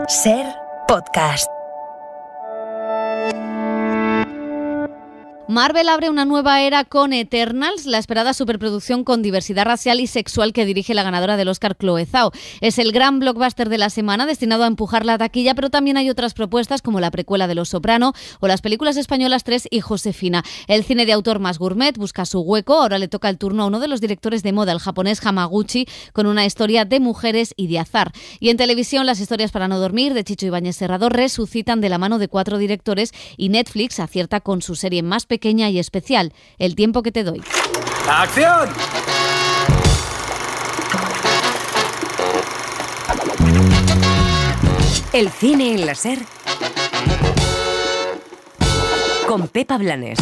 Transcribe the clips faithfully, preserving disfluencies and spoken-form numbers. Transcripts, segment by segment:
Ser podcast. Marvel abre una nueva era con Eternals, la esperada superproducción con diversidad racial y sexual que dirige la ganadora del Oscar, Chloe Zhao. Es el gran blockbuster de la semana destinado a empujar la taquilla, pero también hay otras propuestas como la precuela de Los Soprano o las películas españolas Tres y Josefina. El cine de autor más gourmet busca su hueco. Ahora le toca el turno a uno de los directores de moda, el japonés Hamaguchi, con una historia de mujeres y de azar. Y en televisión, las historias para no dormir de Chicho Ibáñez Serrador resucitan de la mano de cuatro directores y Netflix acierta con su serie más pequeña pequeña y especial, El tiempo que te doy. ¡Acción! El cine en la Ser con Pepa Blanes.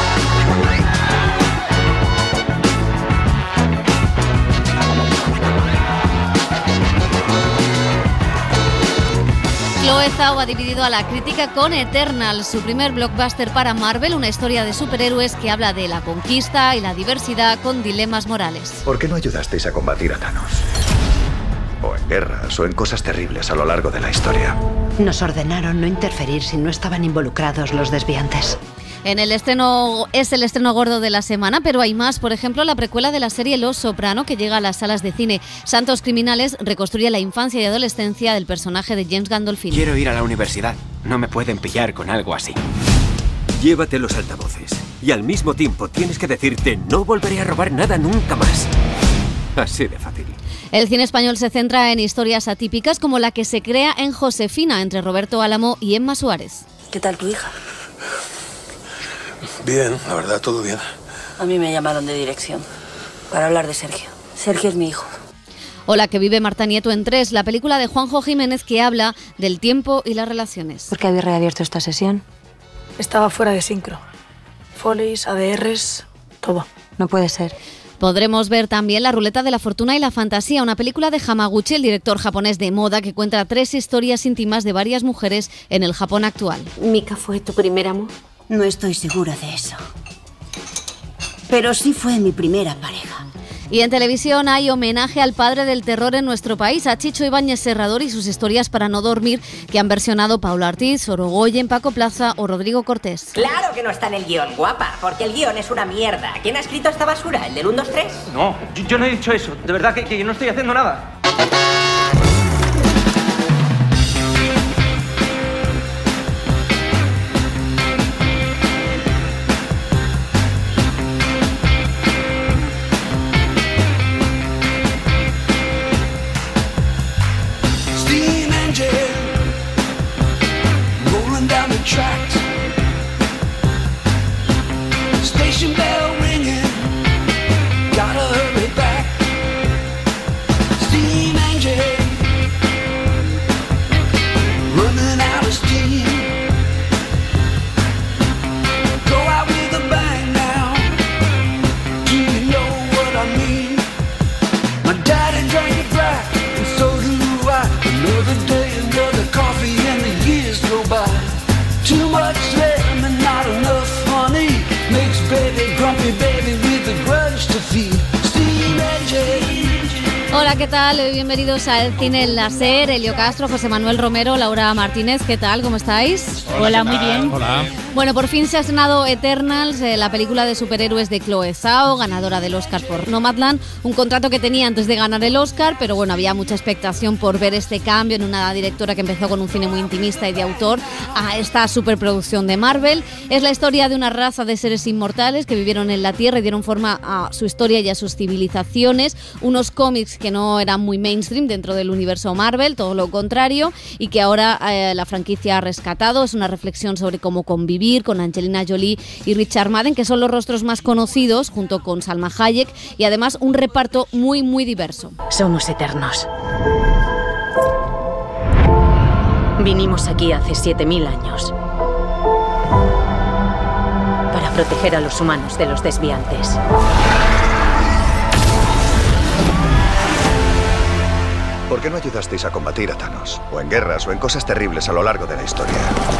Chloe Zhao ha dividido a la crítica con Eternals, su primer blockbuster para Marvel, una historia de superhéroes que habla de la conquista y la diversidad con dilemas morales. ¿Por qué no ayudasteis a combatir a Thanos? O en guerras o en cosas terribles a lo largo de la historia. Nos ordenaron no interferir si no estaban involucrados los desviantes. En el estreno es el estreno gordo de la semana, pero hay más. Por ejemplo, la precuela de la serie Los Soprano, que llega a las salas de cine. Santos Criminales reconstruye la infancia y adolescencia del personaje de James Gandolfini. Quiero ir a la universidad. No me pueden pillar con algo así. Llévate los altavoces. Y al mismo tiempo tienes que decirte no volveré a robar nada nunca más. Así de fácil. El cine español se centra en historias atípicas como la que se crea en Josefina, entre Roberto Álamo y Emma Suárez. ¿Qué tal tu hija? Bien, la verdad, todo bien. A mí me llamaron de dirección para hablar de Sergio. Sergio es mi hijo. O La que vive Marta Nieto en Tres, la película de Juanjo Jiménez que habla del tiempo y las relaciones. ¿Por qué habéis reabierto esta sesión? Estaba fuera de sincro. Folies, A D Rs, todo. No puede ser. Podremos ver también La ruleta de la fortuna y la fantasía, una película de Hamaguchi, el director japonés de moda, que cuenta tres historias íntimas de varias mujeres en el Japón actual. ¿Mika fue tu primer amor? No estoy segura de eso. Pero sí fue mi primera pareja. Y en televisión hay homenaje al padre del terror en nuestro país, a Chicho Ibáñez Serrador y sus historias para no dormir, que han versionado Paula Ortiz, Sorogoyen, Paco Plaza o Rodrigo Cortés. Claro que no está en el guión, guapa, porque el guión es una mierda. ¿Quién ha escrito esta basura? ¿El del uno, dos, tres? No, yo, yo no he dicho eso. De verdad que, que no estoy haciendo nada. Hola, ¿qué tal? Bienvenidos al Cine en la Ser. Elio Castro, José Manuel Romero, Laura Martínez. ¿Qué tal? ¿Cómo estáis? Hola, Hola muy bien. Hola. Bueno, por fin se ha estrenado Eternals, eh, la película de superhéroes de Chloe Zhao, ganadora del Oscar por Nomadland, un contrato que tenía antes de ganar el Oscar, pero bueno, había mucha expectación por ver este cambio en una directora que empezó con un cine muy intimista y de autor a esta superproducción de Marvel. Es la historia de una raza de seres inmortales que vivieron en la Tierra y dieron forma a su historia y a sus civilizaciones, unos cómics que no eran muy mainstream dentro del universo Marvel, todo lo contrario, y que ahora eh, la franquicia ha rescatado. Es una reflexión sobre cómo convivir con Angelina Jolie y Richard Madden, que son los rostros más conocidos, junto con Salma Hayek, y además un reparto muy, muy diverso. Somos eternos. Vinimos aquí hace siete mil años para proteger a los humanos de los desviantes. ¿Por qué no ayudasteis a combatir a Thanos? O en guerras o en cosas terribles a lo largo de la historia.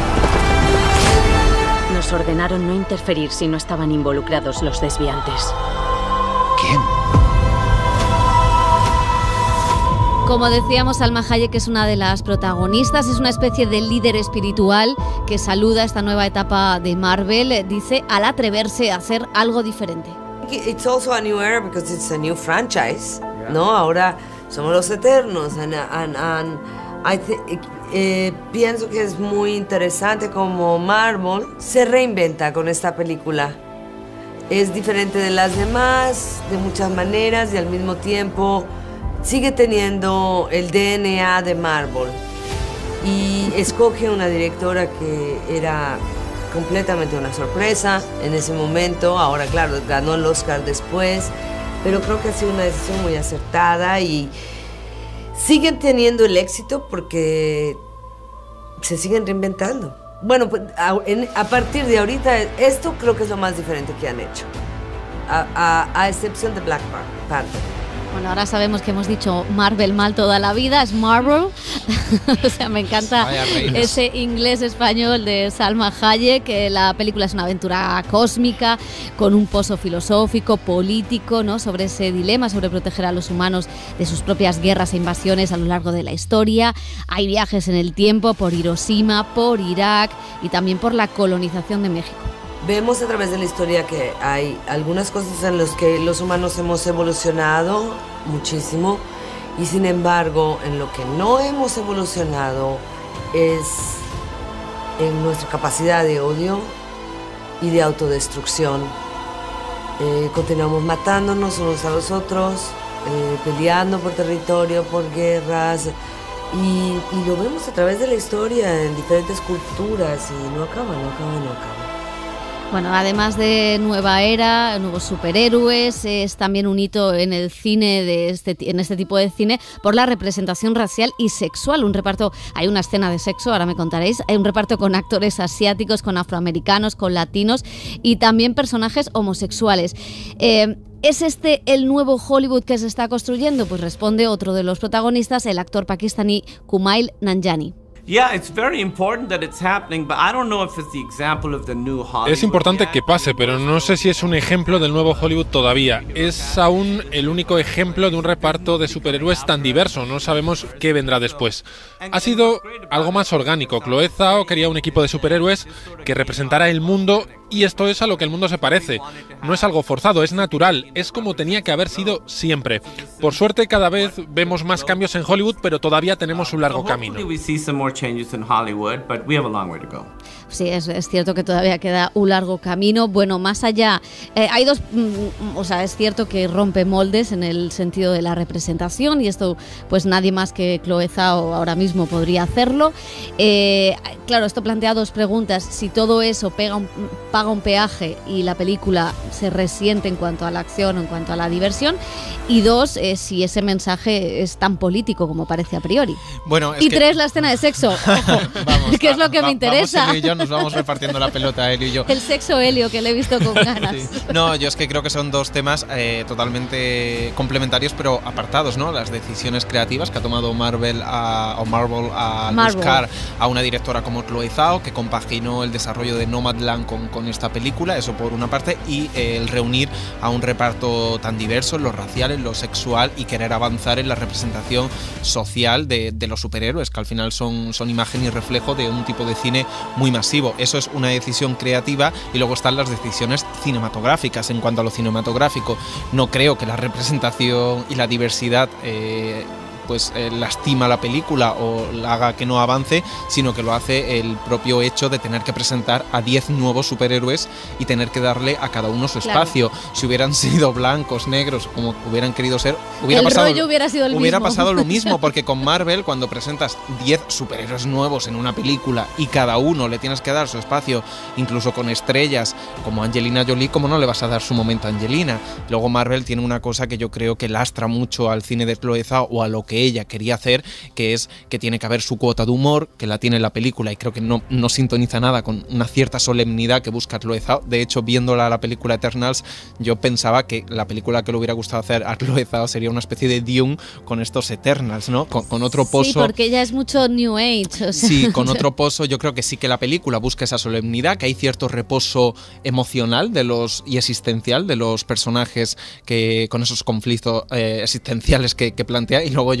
Nos ordenaron no interferir si no estaban involucrados los desviantes. ¿Quién? Como decíamos, Salma Hayek es una de las protagonistas, es una especie de líder espiritual que saluda esta nueva etapa de Marvel, dice, al atreverse a hacer algo diferente. It's also a new era because it's a new franchise, ¿no? Ahora somos los Eternos, and, and, and I th- eh, pienso que es muy interesante como Marvel se reinventa con esta película. Es diferente de las demás, de muchas maneras, y al mismo tiempo sigue teniendo el D N A de Marvel. Y escoge una directora que era completamente una sorpresa en ese momento. Ahora, claro, ganó el Oscar después, pero creo que ha sido una decisión muy acertada y siguen teniendo el éxito porque se siguen reinventando. Bueno, pues a, en, a partir de ahorita, esto creo que es lo más diferente que han hecho, a, a, a excepción de Black Panther. Bueno, ahora sabemos que hemos dicho Marvel mal toda la vida, es Marvel. O sea, me encanta ese inglés español de Salma Hayek, que la película es una aventura cósmica con un pozo filosófico, político, ¿no? Sobre ese dilema, sobre proteger a los humanos de sus propias guerras e invasiones a lo largo de la historia. Hay viajes en el tiempo por Hiroshima, por Irak y también por la colonización de México. Vemos a través de la historia que hay algunas cosas en las que los humanos hemos evolucionado muchísimo y sin embargo en lo que no hemos evolucionado es en nuestra capacidad de odio y de autodestrucción. Eh, continuamos matándonos unos a los otros, eh, peleando por territorio, por guerras y, y lo vemos a través de la historia en diferentes culturas y no acaba, no acaba, no acaba. Bueno, además de nueva era, nuevos superhéroes, es también un hito en el cine, de este, en este tipo de cine, por la representación racial y sexual. Un reparto, hay una escena de sexo, ahora me contaréis, hay un reparto con actores asiáticos, con afroamericanos, con latinos y también personajes homosexuales. Eh, ¿Es este el nuevo Hollywood que se está construyendo? Pues responde otro de los protagonistas, el actor pakistaní Kumail Nanjiani. Es importante que pase, pero no sé si es un ejemplo del nuevo Hollywood todavía. Es aún el único ejemplo de un reparto de superhéroes tan diverso. No sabemos qué vendrá después. Ha sido algo más orgánico. Chloe Zhao quería un equipo de superhéroes que representara el mundo y esto es a lo que el mundo se parece. No es algo forzado, es natural. Es como tenía que haber sido siempre. Por suerte cada vez vemos más cambios en Hollywood, pero todavía tenemos un largo camino. Sí, es, es cierto que todavía queda un largo camino. Bueno, más allá, eh, hay dos, mm, o sea, es cierto que rompe moldes en el sentido de la representación y esto, pues nadie más que Chloe Zhao ahora mismo podría hacerlo. Eh, claro, esto plantea dos preguntas: si todo eso pega un, paga un peaje y la película se resiente en cuanto a la acción o en cuanto a la diversión, y dos, eh, si ese mensaje es tan político como parece a priori. Bueno, es y que... tres, la escena de sexo, ojo, vamos, que es lo que va, me interesa. Vamos, Elio y yo nos vamos repartiendo la pelota, Elio y yo. El sexo Helio, que le he visto con ganas. Sí. No, yo es que creo que son dos temas eh, totalmente complementarios, pero apartados, ¿no? Las decisiones creativas que ha tomado Marvel a, o Marvel a Marvel. buscar a una directora como Chloe Zhao, que compaginó el desarrollo de Nomadland con, con esta película, eso por una parte, y eh, el reunir a un reparto tan diverso en lo racial, en lo sexual y querer avanzar en la representación social de, de los superhéroes, que al final son, son imagen y reflejo de un tipo de cine muy masivo. Eso es una decisión creativa y luego están las decisiones cinematográficas. En cuanto a lo cinematográfico, no creo que la representación y la diversidad eh, pues eh, lastima la película o la haga que no avance, sino que lo hace el propio hecho de tener que presentar a diez nuevos superhéroes y tener que darle a cada uno su espacio. Claro. Si hubieran sido blancos, negros, como hubieran querido ser, hubiera el pasado, rollo hubiera sido el hubiera mismo. pasado lo mismo, porque con Marvel, cuando presentas diez superhéroes nuevos en una película y cada uno le tienes que dar su espacio, incluso con estrellas como Angelina Jolie, ¿cómo no le vas a dar su momento a Angelina? Luego Marvel tiene una cosa que yo creo que lastra mucho al cine de Chloe Zhao o a lo que ella quería hacer, que es que tiene que haber su cuota de humor, que la tiene en la película y creo que no, no sintoniza nada con una cierta solemnidad que busca Chloe Zhao. De hecho, viéndola la película Eternals, yo pensaba que la película que le hubiera gustado hacer a Chloe Zhao sería una especie de Dune con estos Eternals, ¿no? Con, con otro pozo. Sí, porque ella es mucho New Age. O sea. Sí, con otro pozo. Yo creo que sí que la película busca esa solemnidad, que hay cierto reposo emocional de los y existencial de los personajes que con esos conflictos eh, existenciales que, que plantea, y luego yo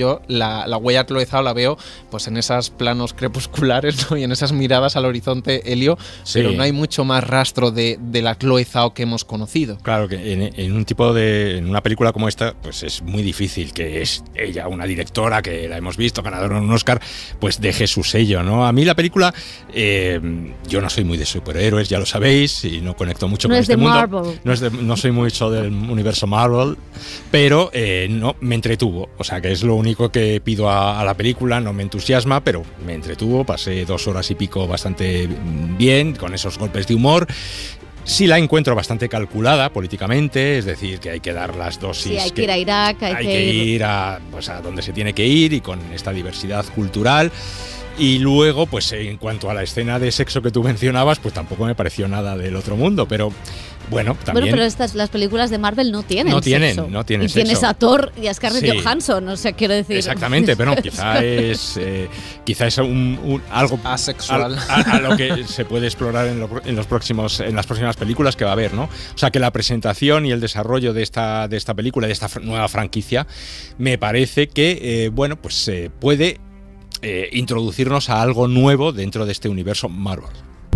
yo la, la huella Chloe Zhao la veo pues en esos planos crepusculares, ¿no? Y en esas miradas al horizonte helio, sí. Pero no hay mucho más rastro de, de la Chloe Zhao que hemos conocido. Claro que en, en un tipo de en una película como esta, pues es muy difícil que es ella, una directora que la hemos visto, ganadora de un Oscar, pues deje su sello, ¿no? A mí la película, eh, yo no soy muy de superhéroes, ya lo sabéis, y no conecto mucho no con es este de mundo. Marvel. No es de, no soy mucho del universo Marvel, pero eh, no me entretuvo. O sea, que es lo único que pido a, a la película. No me entusiasma, pero me entretuvo. Pasé dos horas y pico bastante bien, con esos golpes de humor. Sí la encuentro bastante calculada políticamente, es decir, que hay que dar las dosis. Sí, hay que, que ir a Irak, hay, hay que, que ir, ir a, pues, a donde se tiene que ir, y con esta diversidad cultural. Y luego, pues en cuanto a la escena de sexo que tú mencionabas, pues tampoco me pareció nada del otro mundo, pero bueno, también... Bueno, pero estas, las películas de Marvel no tienen No tienen, sexo. no tienen y sexo. tienes a Thor y a Scarlett Sí. Johansson, o sea, quiero decir... Exactamente, pero no, quizá es, eh, quizá es un, un, algo asexual a, a, a lo que se puede explorar en, lo, en, los próximos, en las próximas películas que va a haber, ¿no? O sea, que la presentación y el desarrollo de esta, de esta película, de esta nueva franquicia, me parece que, eh, bueno, pues eh, puede... Eh, introducirnos a algo nuevo dentro de este universo Marvel.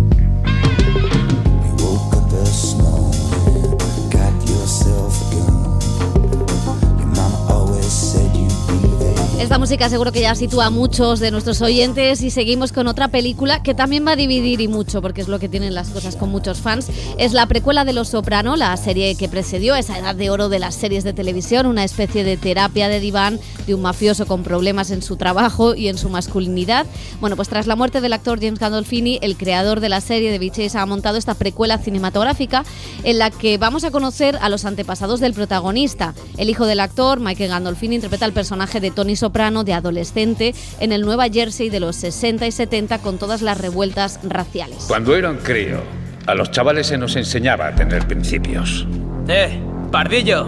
Esta música seguro que ya sitúa a muchos de nuestros oyentes, y seguimos con otra película que también va a dividir y mucho, porque es lo que tienen las cosas con muchos fans. Es la precuela de Los Soprano, la serie que precedió esa edad de oro de las series de televisión, una especie de terapia de diván de un mafioso con problemas en su trabajo y en su masculinidad. Bueno, pues tras la muerte del actor James Gandolfini, el creador de la serie, David Chase, ha montado esta precuela cinematográfica en la que vamos a conocer a los antepasados del protagonista. El hijo del actor, Michael Gandolfini, interpreta el personaje de Tony Soprano, de adolescente en el Nueva Jersey de los sesenta y setenta, con todas las revueltas raciales. Cuando era un crío, a los chavales se nos enseñaba a tener principios. ¡Eh, pardillo!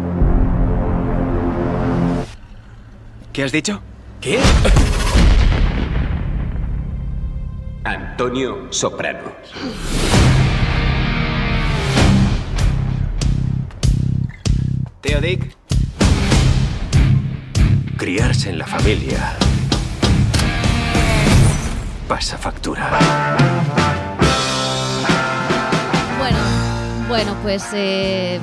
¿Qué has dicho? ¿Qué? Antonio Soprano. Tío Dick. Criarse en la familia pasa factura. Bueno, bueno, pues eh,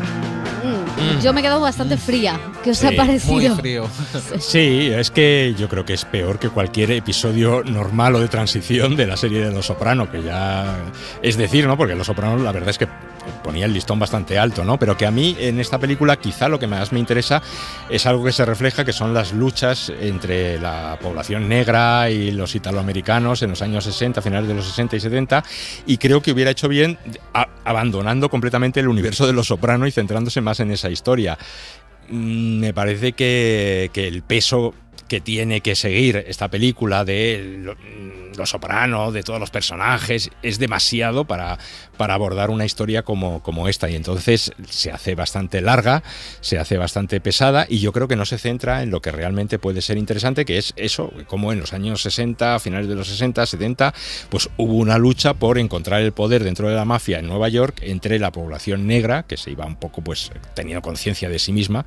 mm, yo me he quedado bastante fría. ¿Qué os sí, ha parecido? Muy frío. Sí, es que yo creo que es peor que cualquier episodio normal o de transición de la serie de Los Soprano, que ya es decir, ¿no? Porque Los Soprano la verdad es que ponía el listón bastante alto, ¿no? Pero que a mí en esta película quizá lo que más me interesa es algo que se refleja, que son las luchas entre la población negra y los italoamericanos en los años sesenta, finales de los sesenta y setenta, y creo que hubiera hecho bien a, abandonando completamente el universo de Los Soprano y centrándose más en esa historia. Mm, me parece que, que el peso que tiene que seguir esta película de Los Soprano, de todos los personajes, es demasiado para, para abordar una historia como, como esta, y entonces se hace bastante larga, se hace bastante pesada, y yo creo que no se centra en lo que realmente puede ser interesante, que es eso, como en los años sesenta, finales de los sesenta, setenta, pues hubo una lucha por encontrar el poder dentro de la mafia en Nueva York entre la población negra, que se iba un poco pues teniendo conciencia de sí misma,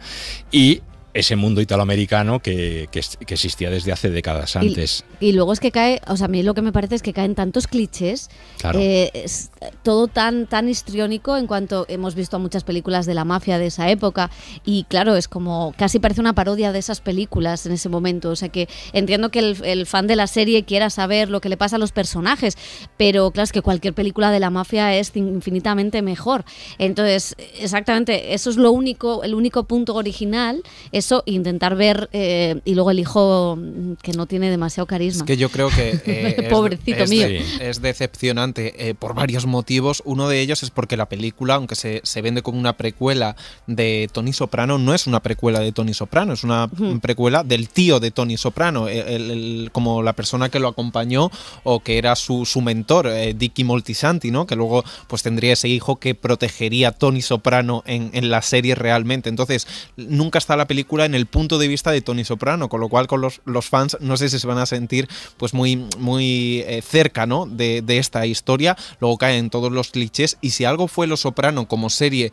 y ese mundo italoamericano que, que, que existía desde hace décadas antes. Y, y luego es que cae, o sea, a mí lo que me parece es que caen tantos clichés, claro. eh, es todo tan, tan histriónico, en cuanto hemos visto muchas películas de la mafia de esa época, y claro, es como, casi parece una parodia de esas películas en ese momento, o sea que entiendo que el, el fan de la serie quiera saber lo que le pasa a los personajes, pero claro, es que cualquier película de la mafia es infinitamente mejor. Entonces, exactamente, eso es lo único, el único punto original, eso, intentar ver, eh, y luego el hijo que no tiene demasiado carisma. Es que yo creo que eh, pobrecito es, mío. Es, es decepcionante eh, por varios motivos. Uno de ellos es porque la película, aunque se, se vende como una precuela de Tony Soprano, no es una precuela de Tony Soprano, es una uh-huh. precuela del tío de Tony Soprano, el, el, el, como la persona que lo acompañó o que era su, su mentor, eh, Dickie Moltisanti, ¿no? Que luego pues tendría ese hijo que protegería a Tony Soprano en, en la serie realmente. Entonces, nunca está la película en el punto de vista de Tony Soprano, con lo cual con los, los fans no sé si se van a sentir pues muy, muy eh, cerca, ¿no? de, de esta historia. Luego caen todos los clichés, y si algo fue Los Soprano como serie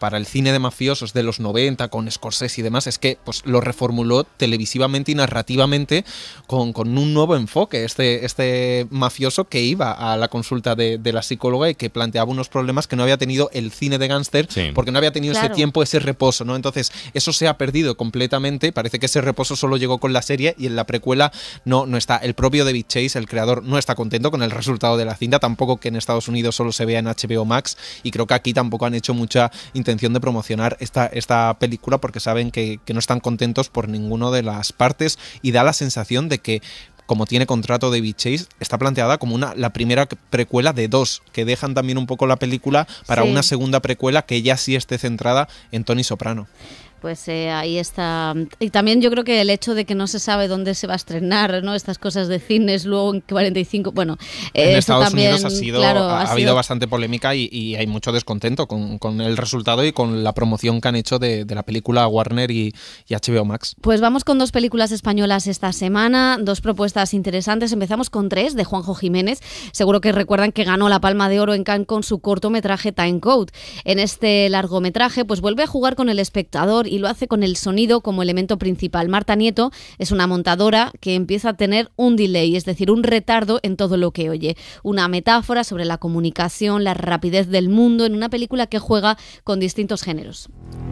para el cine de mafiosos de los noventa, con Scorsese y demás, es que pues, lo reformuló televisivamente y narrativamente con, con un nuevo enfoque. Este, este mafioso que iba a la consulta de, de la psicóloga y que planteaba unos problemas que no había tenido el cine de gángster, sí. porque no había tenido claro. ese tiempo, ese reposo, ¿no? Entonces, eso se ha perdido completamente. Parece que ese reposo solo llegó con la serie y en la precuela no, no está. El propio David Chase, el creador, no está contento con el resultado de la cinta, tampoco que en Estados Unidos solo se vea en H B O Max, y creo que aquí tampoco han hecho mucha intención de promocionar esta, esta película porque saben que, que no están contentos por ninguna de las partes, y da la sensación de que, como tiene contrato David Chase, está planteada como una, la primera precuela de dos, que dejan también un poco la película para sí. una segunda precuela que ya sí esté centrada en Tony Soprano. Pues eh, ahí está. Y también yo creo que el hecho de que no se sabe dónde se va a estrenar, ¿no? Estas cosas de cines, luego en cuarenta y cinco... Bueno, eh, en Estados también, Unidos ha, sido, claro, ha, ha, ha sido... habido bastante polémica y, y hay mucho descontento con, con el resultado y con la promoción que han hecho de, de la película Warner y, y H B O Max. Pues vamos con dos películas españolas esta semana, dos propuestas interesantes. Empezamos con tres, de Juanjo Jiménez. Seguro que recuerdan que ganó la Palma de Oro en Cannes con su cortometraje Time Code. En este largometraje pues vuelve a jugar con el espectador y lo hace con el sonido como elemento principal. Marta Nieto es una montadora que empieza a tener un delay, es decir, un retardo en todo lo que oye. Una metáfora sobre la comunicación, la rapidez del mundo, en una película que juega con distintos géneros.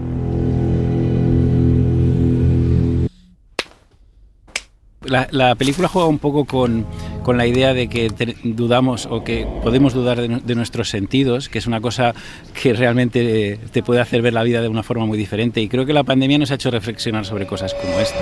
La, la película juega un poco con, con la idea de que te, dudamos o que podemos dudar de, de nuestros sentidos, que es una cosa que realmente te puede hacer ver la vida de una forma muy diferente, y creo que la pandemia nos ha hecho reflexionar sobre cosas como esta.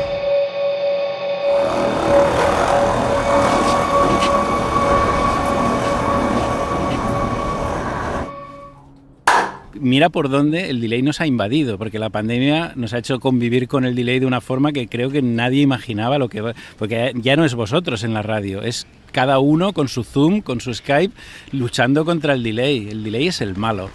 Mira por dónde el delay nos ha invadido, porque la pandemia nos ha hecho convivir con el delay de una forma que creo que nadie imaginaba lo que va, porque ya no es vosotros en la radio, es cada uno con su Zoom, con su Skype, luchando contra el delay. El delay es el malo.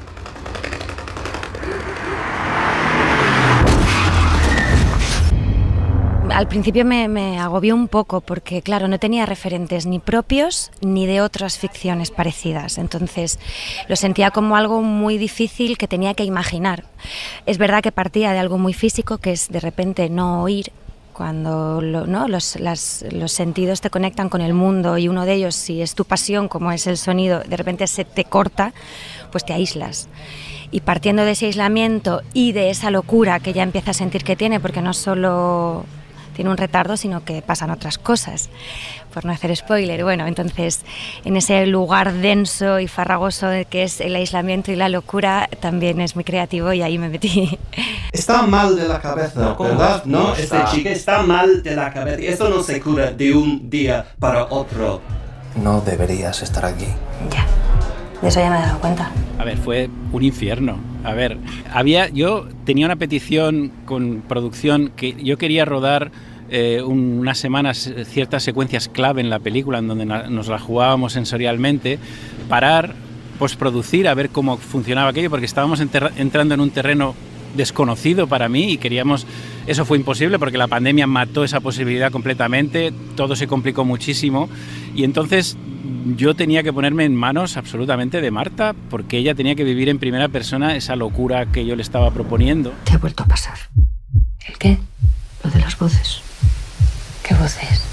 Al principio me, me agobió un poco porque, claro, no tenía referentes ni propios ni de otras ficciones parecidas. Entonces lo sentía como algo muy difícil que tenía que imaginar. Es verdad que partía de algo muy físico, que es de repente no oír. Cuando lo, ¿no? los, las, los sentidos te conectan con el mundo y uno de ellos, si es tu pasión, como es el sonido, de repente se te corta, pues te aíslas. Y partiendo de ese aislamiento y de esa locura que ya empieza a sentir que tiene, porque no solo tiene un retardo, sino que pasan otras cosas, por no hacer spoiler. Bueno, entonces, en ese lugar denso y farragoso que es el aislamiento y la locura, también es muy creativo y ahí me metí. Está mal de la cabeza, ¿verdad? No, esta chica está mal de la cabeza. Esto no se cura de un día para otro. No deberías estar aquí. Ya, de eso ya me he dado cuenta. A ver, fue un infierno. A ver, había, yo tenía una petición con producción que yo quería rodar eh, un, unas semanas ciertas secuencias clave en la película en donde na, nos la jugábamos sensorialmente, parar, postproducir, a ver cómo funcionaba aquello, porque estábamos enterra, entrando en un terreno desconocido para mí y queríamos... Eso fue imposible porque la pandemia mató esa posibilidad completamente, todo se complicó muchísimo y entonces yo tenía que ponerme en manos absolutamente de Marta porque ella tenía que vivir en primera persona esa locura que yo le estaba proponiendo. ¿Te ha vuelto a pasar? ¿El qué? Lo de las voces. ¿Qué voces?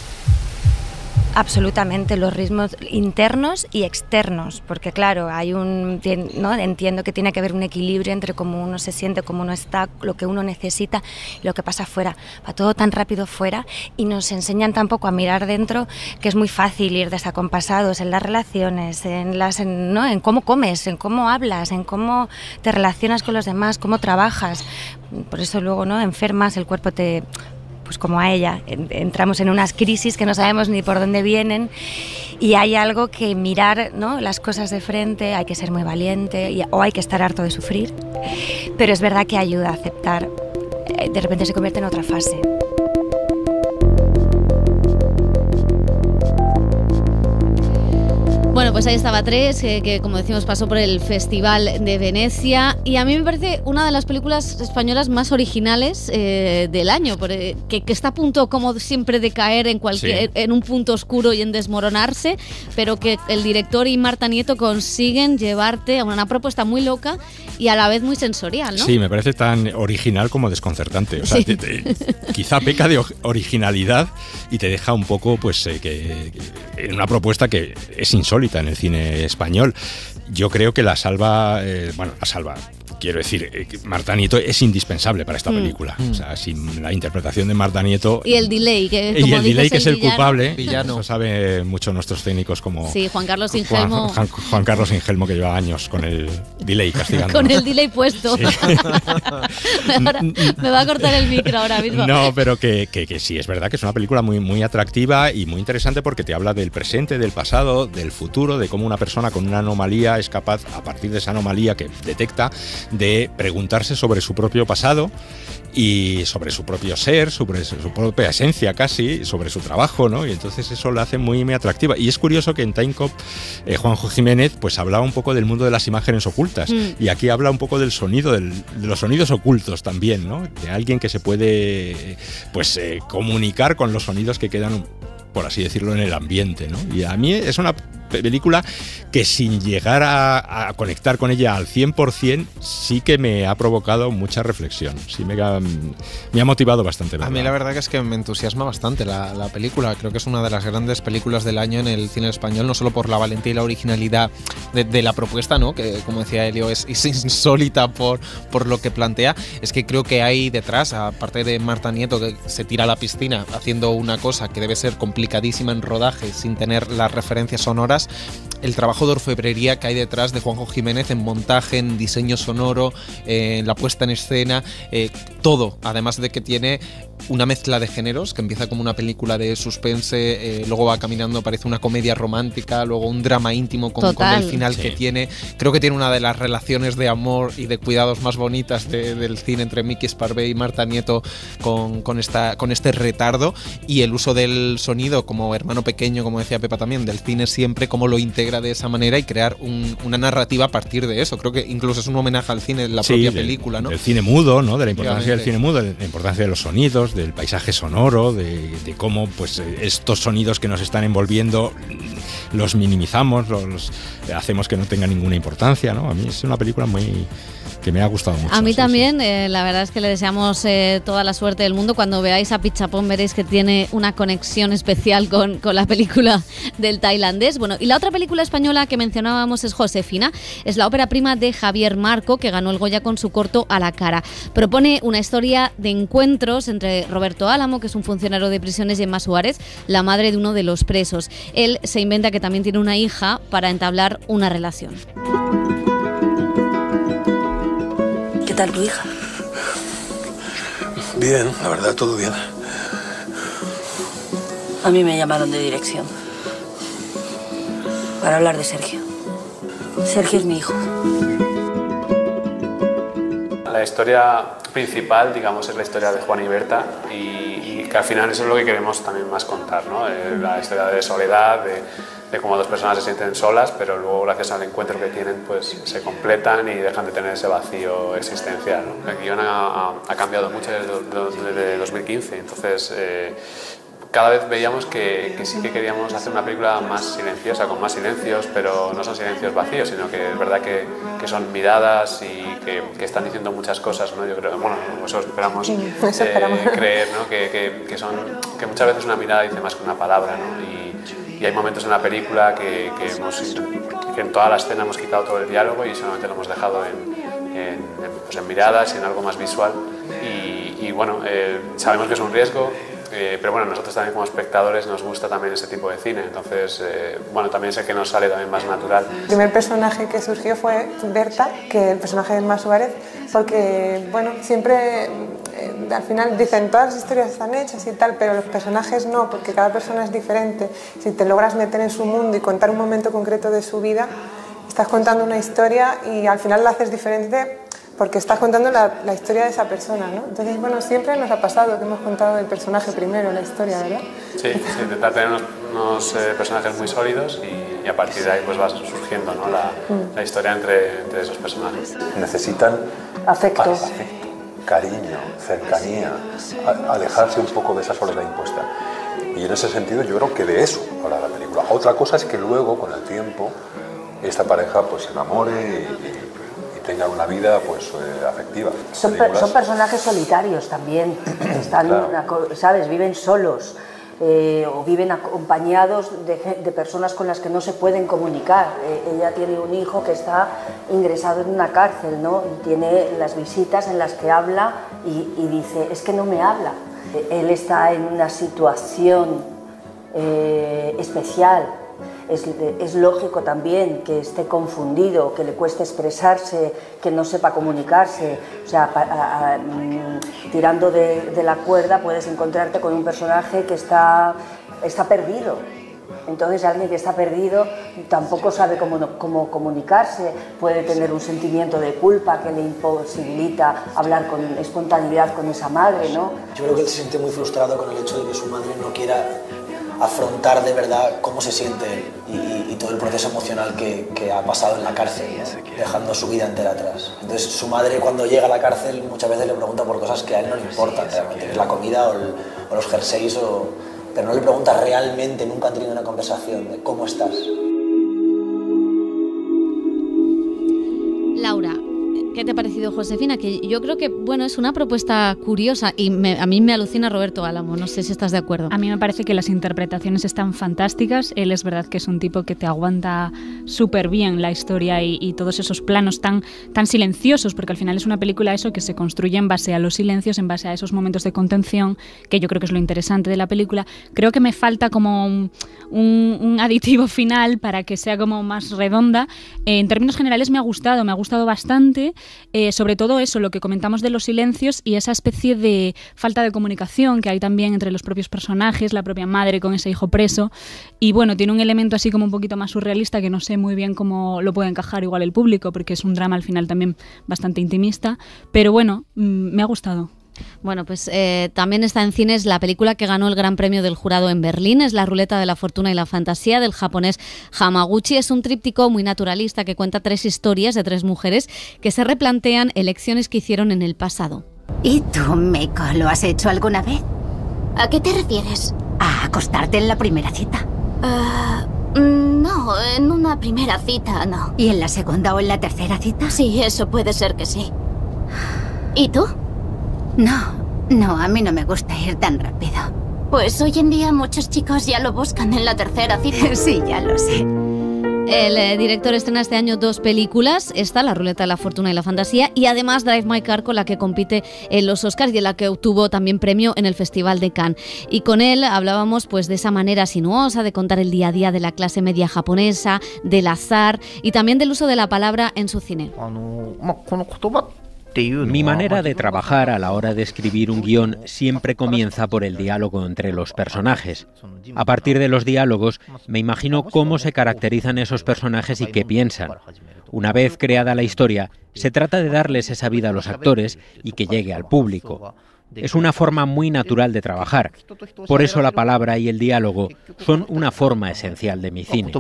Absolutamente, los ritmos internos y externos, porque claro, hay un, ¿no? Entiendo que tiene que haber un equilibrio entre cómo uno se siente, cómo uno está, lo que uno necesita y lo que pasa fuera. Va todo tan rápido fuera y nos enseñan tampoco a mirar dentro, que es muy fácil ir desacompasados en las relaciones, en, las, en, ¿no? en cómo comes, en cómo hablas, en cómo te relacionas con los demás, cómo trabajas. Por eso luego, ¿no? enfermas, el cuerpo te... pues como a ella, entramos en unas crisis que no sabemos ni por dónde vienen y hay algo que mirar, ¿no? las cosas de frente, hay que ser muy valiente y, o hay que estar harto de sufrir, pero es verdad que ayuda a aceptar, de repente se convierte en otra fase. Bueno, Pues ahí estaba Tres, eh, que como decimos pasó por el Festival de Venecia, y a mí me parece una de las películas españolas más originales eh, del año, porque, que, que está a punto como siempre de caer en, cualquier, sí. en un punto oscuro y en desmoronarse, pero que el director y Marta Nieto consiguen llevarte a una propuesta muy loca y a la vez muy sensorial, ¿no? Sí, me parece tan original como desconcertante. O sea, sí. te, te, quizá peca de originalidad y te deja un poco, pues, eh, que, que en una propuesta que es insólita en el cine español. Yo creo que la salva, eh, bueno, la salva. Quiero decir, eh, Marta Nieto es indispensable para esta película. Mm. O sea, sin la interpretación de Marta Nieto... Y el delay, que Y como el delay, que es el villano. culpable. Villano. Eso sabe mucho nuestros técnicos como... Sí, Juan Carlos Ingelmo. Juan, Juan, Juan Carlos Ingelmo, que lleva años con el delay castigando. Con el delay puesto. Sí. Ahora, me va a cortar el micro ahora mismo. No, pero que, que, que sí, es verdad que es una película muy, muy atractiva y muy interesante porque te habla del presente, del pasado, del futuro, de cómo una persona con una anomalía es capaz, a partir de esa anomalía que detecta, de preguntarse sobre su propio pasado y sobre su propio ser, sobre su propia esencia casi, sobre su trabajo, ¿no? Y entonces eso la hace muy, muy atractiva. Y es curioso que en Time Cop eh, Juanjo Jiménez pues hablaba un poco del mundo de las imágenes ocultas mm. y aquí habla un poco del sonido, del, de los sonidos ocultos también, ¿no? De alguien que se puede pues eh, comunicar con los sonidos que quedan, por así decirlo, en el ambiente, ¿no? Y a mí es una película que sin llegar a, a conectar con ella al cien por cien sí que me ha provocado mucha reflexión, sí me ha, me ha motivado bastante. ¿Verdad? A mí la verdad que es que me entusiasma bastante la, la película, creo que es una de las grandes películas del año en el cine español, no solo por la valentía y la originalidad de, de la propuesta, ¿no? Que como decía Elio es, es insólita por, por lo que plantea, es que creo que hay detrás, aparte de Marta Nieto que se tira a la piscina haciendo una cosa que debe ser complicadísima en rodaje sin tener las referencias sonoras, el trabajo de orfebrería que hay detrás de Juanjo Jiménez en montaje, en diseño sonoro, eh, en la puesta en escena, eh, todo, además de que tiene una mezcla de géneros, que empieza como una película de suspense, eh, luego va caminando, parece una comedia romántica, luego un drama íntimo con, con el final sí. que tiene. Creo que tiene una de las relaciones de amor y de cuidados más bonitas de, del cine entre Miki Esparvé y Marta Nieto con, con, esta, con este retardo, y el uso del sonido como hermano pequeño, como decía Pepa también, del cine siempre, cómo lo integra de esa manera y crear un, una narrativa a partir de eso. Creo que incluso es un homenaje al cine de la sí, propia del, película, ¿no? Del cine mudo, ¿no? De la importancia del cine mudo, de la importancia de los sonidos, del paisaje sonoro, de, de cómo pues estos sonidos que nos están envolviendo los minimizamos, los hacemos que no tengan ninguna importancia, ¿no? A mí es una película muy que me ha gustado mucho. A mí sí, también, sí. Eh, la verdad es que le deseamos eh, toda la suerte del mundo. Cuando veáis a Pichapón veréis que tiene una conexión especial con, con la película del tailandés. Bueno, y la otra película española que mencionábamos es Josefina. Es la ópera prima de Javier Marco, que ganó el Goya con su corto A la cara. Propone una historia de encuentros entre Roberto Álamo, que es un funcionario de prisiones, y Emma Suárez, la madre de uno de los presos. Él se inventa que también tiene una hija para entablar una relación. ¿Qué tal tu hija? Bien, la verdad, todo bien. A mí me llamaron de dirección para hablar de Sergio. Sergio es mi hijo. La historia principal, digamos, es la historia de Juan y Berta, y, y que al final eso es lo que queremos también más contar, ¿no? Eh, la historia de soledad, de, de cómo dos personas se sienten solas, pero luego gracias al encuentro que tienen pues se completan y dejan de tener ese vacío existencial, ¿no? El guión ha, ha cambiado mucho desde, desde dos mil quince, entonces eh, cada vez veíamos que, que sí que queríamos hacer una película más silenciosa, con más silencios, pero no son silencios vacíos, sino que es verdad que, que son miradas y que, que están diciendo muchas cosas, ¿no? Yo creo, bueno, eso esperamos, sí, eso esperamos. Eh, creer, ¿no? Que, que, que, son, que muchas veces una mirada dice más que una palabra, ¿no? Y, y hay momentos en la película que, que, hemos, que en toda la escena hemos quitado todo el diálogo y solamente lo hemos dejado en, en, pues en miradas y en algo más visual. Y, y bueno, eh, sabemos que es un riesgo. Eh, pero bueno, nosotros también como espectadores nos gusta también ese tipo de cine, entonces eh, bueno, también sé que nos sale también más natural. El primer personaje que surgió fue Berta, que el personaje de Emma Suárez, porque bueno, siempre eh, al final dicen todas las historias están hechas y tal, pero los personajes no, porque cada persona es diferente. Si te logras meter en su mundo y contar un momento concreto de su vida, estás contando una historia y al final la haces diferente porque estás contando la, la historia de esa persona, ¿no? Entonces, bueno, siempre nos ha pasado que hemos contado el personaje primero, la historia, ¿verdad? Sí, sí, intentar tener unos, unos eh, personajes muy sólidos y, y a partir de ahí pues va surgiendo, ¿no?, la, mm. la historia entre, entre esos personajes. Necesitan afecto, afecto, cariño, cercanía, a, alejarse un poco de esa soledad impuesta. Y en ese sentido yo creo que de eso habla la película. Otra cosa es que luego, con el tiempo, esta pareja pues se enamore y, y tenga una vida pues eh, afectiva. Son, per, son personajes solitarios también, están, claro. ¿sabes? Viven solos. Eh, o viven acompañados de, de personas con las que no se pueden comunicar. Eh, ella tiene un hijo que está ingresado en una cárcel, ¿no? Y tiene las visitas en las que habla y, y dice, es que no me habla. Eh, él está en una situación eh, especial. Es, es lógico también que esté confundido, que le cueste expresarse, que no sepa comunicarse. O sea, a, a, a, tirando de, de la cuerda puedes encontrarte con un personaje que está, está perdido. Entonces alguien que está perdido tampoco sabe cómo, cómo comunicarse, puede tener un sentimiento de culpa que le imposibilita hablar con espontaneidad con esa madre, ¿no? Yo creo que él se siente muy frustrado con el hecho de que su madre no quiera afrontar de verdad cómo se siente y, y todo el proceso emocional que, que ha pasado en la cárcel, ¿no? Dejando su vida entera atrás. Entonces su madre cuando llega a la cárcel muchas veces le pregunta por cosas que a él no le importan realmente, es la comida o, el, o los jerseys, o, pero no le pregunta realmente, nunca han tenido una conversación de cómo estás. Laura, ¿qué te ha parecido Josefina? Que yo creo que, bueno, es una propuesta curiosa y me, a mí me alucina Roberto Álamo, no sé si estás de acuerdo. A mí me parece que las interpretaciones están fantásticas, él es verdad que es un tipo que te aguanta súper bien la historia y, y todos esos planos tan, tan silenciosos, porque al final es una película eso que se construye en base a los silencios, en base a esos momentos de contención, que yo creo que es lo interesante de la película. Creo que me falta como un, un, un aditivo final para que sea como más redonda. Eh, en términos generales me ha gustado, me ha gustado bastante. Eh, sobre todo eso, lo que comentamos de los silencios y esa especie de falta de comunicación que hay también entre los propios personajes, la propia madre con ese hijo preso, y bueno, tiene un elemento así como un poquito más surrealista que no sé muy bien cómo lo puede encajar igual el público, porque es un drama al final también bastante intimista, pero bueno, mmm, me ha gustado. Bueno, pues eh, también está en cines la película que ganó el Gran Premio del Jurado en Berlín, es La Ruleta de la Fortuna y la Fantasía, del japonés Hamaguchi. Es un tríptico muy naturalista que cuenta tres historias de tres mujeres que se replantean elecciones que hicieron en el pasado. ¿Y tú, Meiko, lo has hecho alguna vez? ¿A qué te refieres? A acostarte en la primera cita. Uh, no, en una primera cita no. ¿Y en la segunda o en la tercera cita? Sí, eso puede ser que sí. ¿Y tú? No, no, a mí no me gusta ir tan rápido. Pues hoy en día muchos chicos ya lo buscan en la tercera cita. Sí, ya lo sé. El eh, director estrena este año dos películas, esta, La Ruleta de la Fortuna y la Fantasía, y además Drive My Car, con la que compite en los Oscars y en la que obtuvo también premio en el Festival de Cannes. Y con él hablábamos pues de esa manera sinuosa de contar el día a día de la clase media japonesa, del azar y también del uso de la palabra en su cine. Mi manera de trabajar a la hora de escribir un guión siempre comienza por el diálogo entre los personajes. A partir de los diálogos, me imagino cómo se caracterizan esos personajes y qué piensan. Una vez creada la historia, se trata de darles esa vida a los actores y que llegue al público. Es una forma muy natural de trabajar. Por eso la palabra y el diálogo son una forma esencial de mi cine.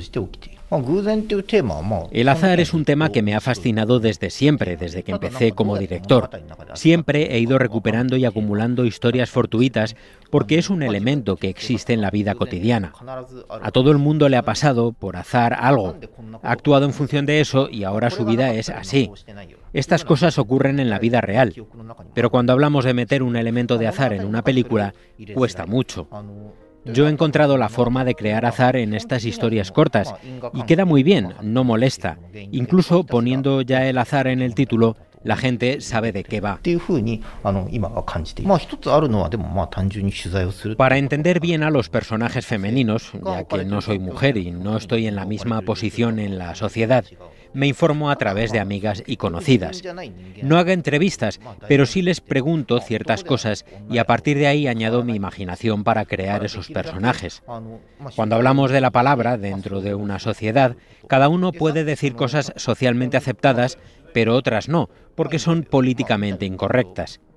El azar es un tema que me ha fascinado desde siempre, desde que empecé como director. Siempre he ido recuperando y acumulando historias fortuitas porque es un elemento que existe en la vida cotidiana. A todo el mundo le ha pasado, por azar, algo. Ha actuado en función de eso y ahora su vida es así. Estas cosas ocurren en la vida real, pero cuando hablamos de meter un elemento de azar en una película, cuesta mucho. Yo he encontrado la forma de crear azar en estas historias cortas y queda muy bien, no molesta. Incluso poniendo ya el azar en el título, la gente sabe de qué va. Para entender bien a los personajes femeninos, ya que no soy mujer y no estoy en la misma posición en la sociedad, me informo a través de amigas y conocidas. No hago entrevistas, pero sí les pregunto ciertas cosas y a partir de ahí añado mi imaginación para crear esos personajes. Cuando hablamos de la palabra dentro de una sociedad, cada uno puede decir cosas socialmente aceptadas, pero otras no, porque son políticamente incorrectas.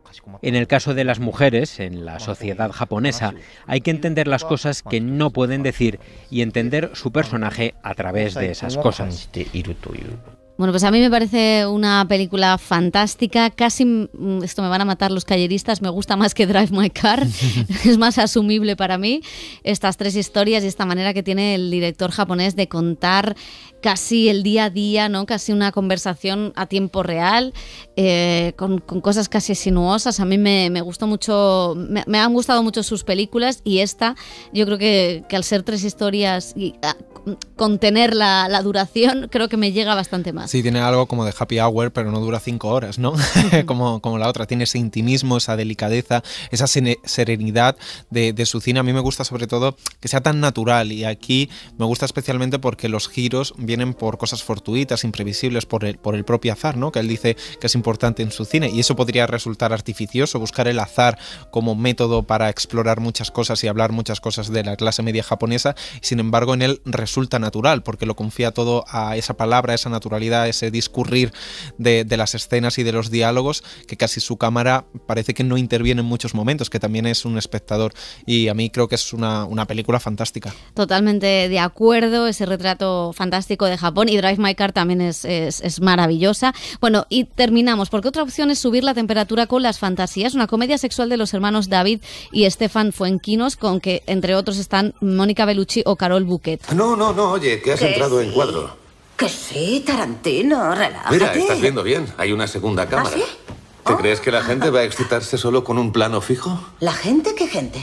En el caso de las mujeres, en la sociedad japonesa, hay que entender las cosas que no pueden decir y entender su personaje a través de esas cosas. Bueno, pues a mí me parece una película fantástica, casi, esto me van a matar los calleristas, me gusta más que Drive My Car, es más asumible para mí estas tres historias y esta manera que tiene el director japonés de contar casi el día a día, ¿no? Casi una conversación a tiempo real, eh, con, con cosas casi sinuosas. A mí me, me gustó mucho, me, me han gustado mucho sus películas y esta, yo creo que, que al ser tres historias y a, contener la, la duración, creo que me llega bastante más. Sí, tiene algo como de happy hour, pero no dura cinco horas, ¿no? como, como la otra. Tiene ese intimismo, esa delicadeza, esa serenidad de, de su cine. A mí me gusta sobre todo que sea tan natural y aquí me gusta especialmente porque los giros vienen por cosas fortuitas, imprevisibles, por el, por el propio azar, ¿no? Que él dice que es importante en su cine y eso podría resultar artificioso, buscar el azar como método para explorar muchas cosas y hablar muchas cosas de la clase media japonesa. Sin embargo, en él resulta natural porque lo confía todo a esa palabra, a esa naturalidad, ese discurrir de, de las escenas y de los diálogos, que casi su cámara parece que no interviene en muchos momentos, que también es un espectador, y a mí creo que es una, una película fantástica. Totalmente de acuerdo, ese retrato fantástico de Japón, y Drive My Car también es, es, es maravillosa. Bueno, y terminamos, porque otra opción es subir la temperatura con Las Fantasías, una comedia sexual de los hermanos David y Stefan Fuenquinos, con que entre otros están Mónica Bellucci o Carol Bouquet. No, no, no, oye, que has ¿Qué entrado sí? en cuadro. Que sí, Tarantino, relájate. Mira, estás viendo bien, hay una segunda cámara. ¿Ah, sí? ¿Te Oh. crees que la gente va a excitarse solo con un plano fijo? ¿La gente? ¿Qué gente?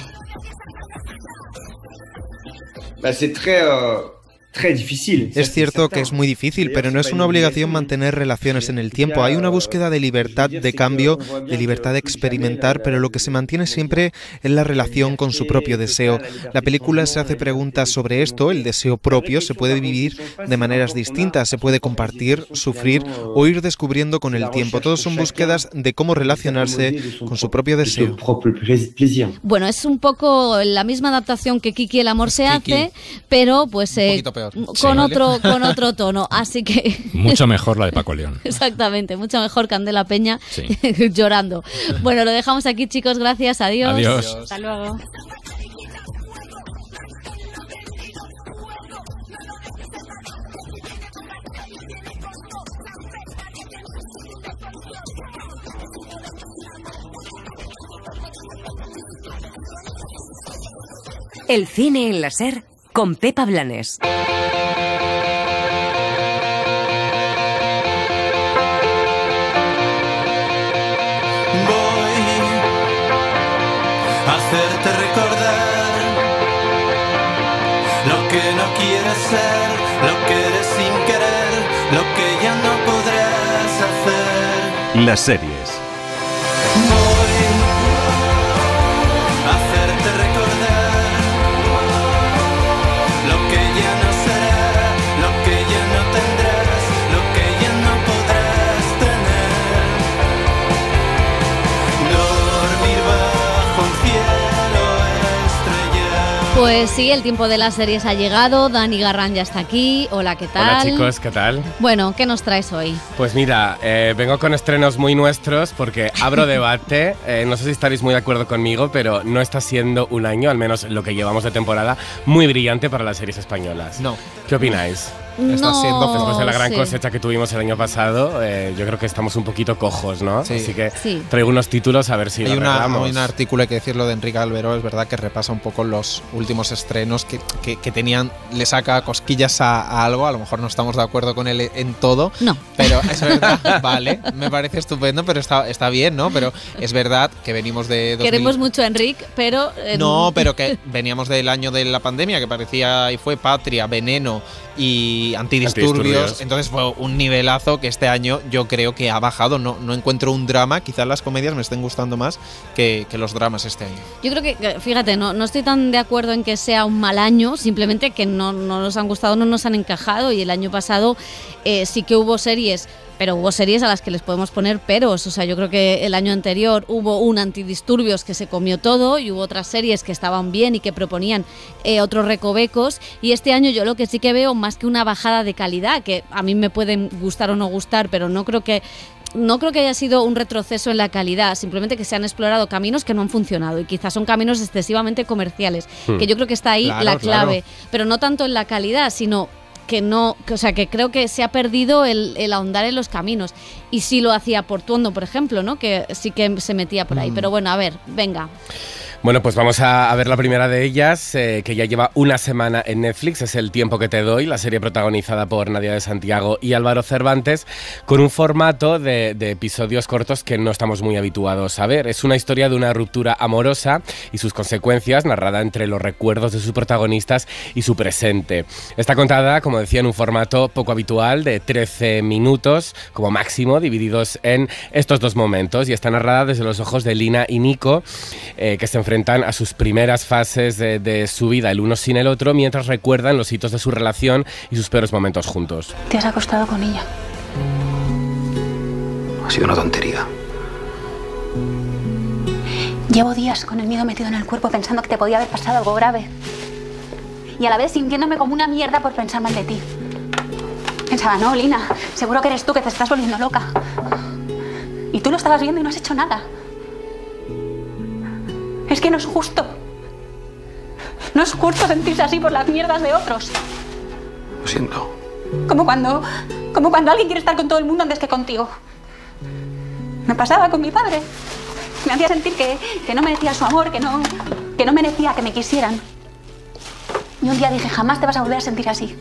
C'est très, euh, très difficile. Es cierto que es muy difícil, pero no es una obligación mantener relaciones en el tiempo. Hay una búsqueda de libertad de cambio, de libertad de experimentar, pero lo que se mantiene siempre es la relación con su propio deseo. La película se hace preguntas sobre esto, el deseo propio se puede vivir de maneras distintas, se puede compartir, sufrir o ir descubriendo con el tiempo. Todos son búsquedas de cómo relacionarse con su propio deseo. Bueno, es un poco la misma adaptación que Kiki el amor se Kiki. hace, pero pues eh, poquito peor. con Sí. otro con otro tono, así que Mucho mejor la de Paco León. exactamente, mucho mejor Candela Peña Sí. llorando. Bueno, lo dejamos aquí, chicos, gracias, adiós. Adiós. Hasta luego. El cine en la SER con Pepa Blanes. Hacerte recordar lo que no quieres ser, lo que eres sin querer, lo que ya no podrás hacer. Las series. Voy a hacerte recordar lo que ya no será, lo que ya no tendrás, lo que ya no podrás tener. Dormir bajo un cielo estrellado. Pues sí, el tiempo de las series ha llegado. Dani Garrán ya está aquí. Hola, ¿qué tal? Hola chicos, ¿qué tal? Bueno, ¿qué nos traes hoy? Pues mira, eh, vengo con estrenos muy nuestros porque abro debate. Eh, no sé si estaréis muy de acuerdo conmigo, pero no está siendo un año, al menos lo que llevamos de temporada, muy brillante para las series españolas. No. ¿Qué opináis? Está No, siendo- Después de la gran sí. cosecha que tuvimos el año pasado, eh, yo creo que estamos un poquito cojos, ¿no? Sí. Así que Sí. traigo unos títulos a ver si Hay, lo una, arreglamos. hay un artículo, hay que decirlo, de Enrique Alberó, es verdad, que repasa un poco los últimos estrenos que, que, que tenían, le saca cosquillas a, a algo, a lo mejor no estamos de acuerdo con él en todo, no. pero es verdad, vale, me parece estupendo, pero está, está bien, ¿no? Pero es verdad que venimos de... dos mil Queremos mucho a Enric, pero... eh, No, pero que veníamos del año de la pandemia, que parecía y fue Patria, Veneno y Antidisturbios. Antidisturbios. Entonces fue un nivelazo que este año yo creo que ha bajado. No, no encuentro un drama. Quizás las comedias me estén gustando más que, que los dramas este año. Yo creo que, que, fíjate, no, no estoy tan de acuerdo en que sea un mal año, simplemente que no, no nos han gustado, no nos han encajado, y el año pasado eh, sí que hubo series, pero hubo series a las que les podemos poner peros. O sea, yo creo que el año anterior hubo un Antidisturbios que se comió todo y hubo otras series que estaban bien y que proponían eh, otros recovecos, y este año yo lo que sí que veo, más que una bajada de calidad, que a mí me pueden gustar o no gustar, pero no creo que no creo que haya sido un retroceso en la calidad, simplemente que se han explorado caminos que no han funcionado y quizás son caminos excesivamente comerciales, hmm. que yo creo que está ahí claro, la clave, claro. pero no tanto en la calidad, sino que no, que, o sea, que creo que se ha perdido el, el ahondar en los caminos. Y sí lo hacía Portuondo, por ejemplo, ¿no? Que sí que se metía por ahí. Hmm. Pero bueno, a ver, venga. Bueno, pues vamos a, a ver la primera de ellas, eh, que ya lleva una semana en Netflix, es El tiempo que te doy, la serie protagonizada por Nadia de Santiago y Álvaro Cervantes, con un formato de, de episodios cortos que no estamos muy habituados a ver. Es una historia de una ruptura amorosa y sus consecuencias, narrada entre los recuerdos de sus protagonistas y su presente. Está contada, como decía, en un formato poco habitual de trece minutos, como máximo, divididos en estos dos momentos, y está narrada desde los ojos de Lina y Nico, eh, que se enfrentan a sus primeras fases de, de su vida, el uno sin el otro, mientras recuerdan los hitos de su relación y sus peores momentos juntos. ¿Te has acostado con ella? Ha sido una tontería. Llevo días con el miedo metido en el cuerpo pensando que te podía haber pasado algo grave. Y a la vez sintiéndome como una mierda por pensar mal de ti. Pensaba, no, Lina, seguro que eres tú que te estás volviendo loca. Y tú lo estabas viendo y no has hecho nada. Es que no es justo. No es justo sentirse así por las mierdas de otros. Lo siento. Como cuando, como cuando alguien quiere estar con todo el mundo antes que contigo. Me pasaba con mi padre. Me hacía sentir que, que no merecía su amor, que no, que no merecía que me quisieran. Y un día dije, jamás te vas a volver a sentir así.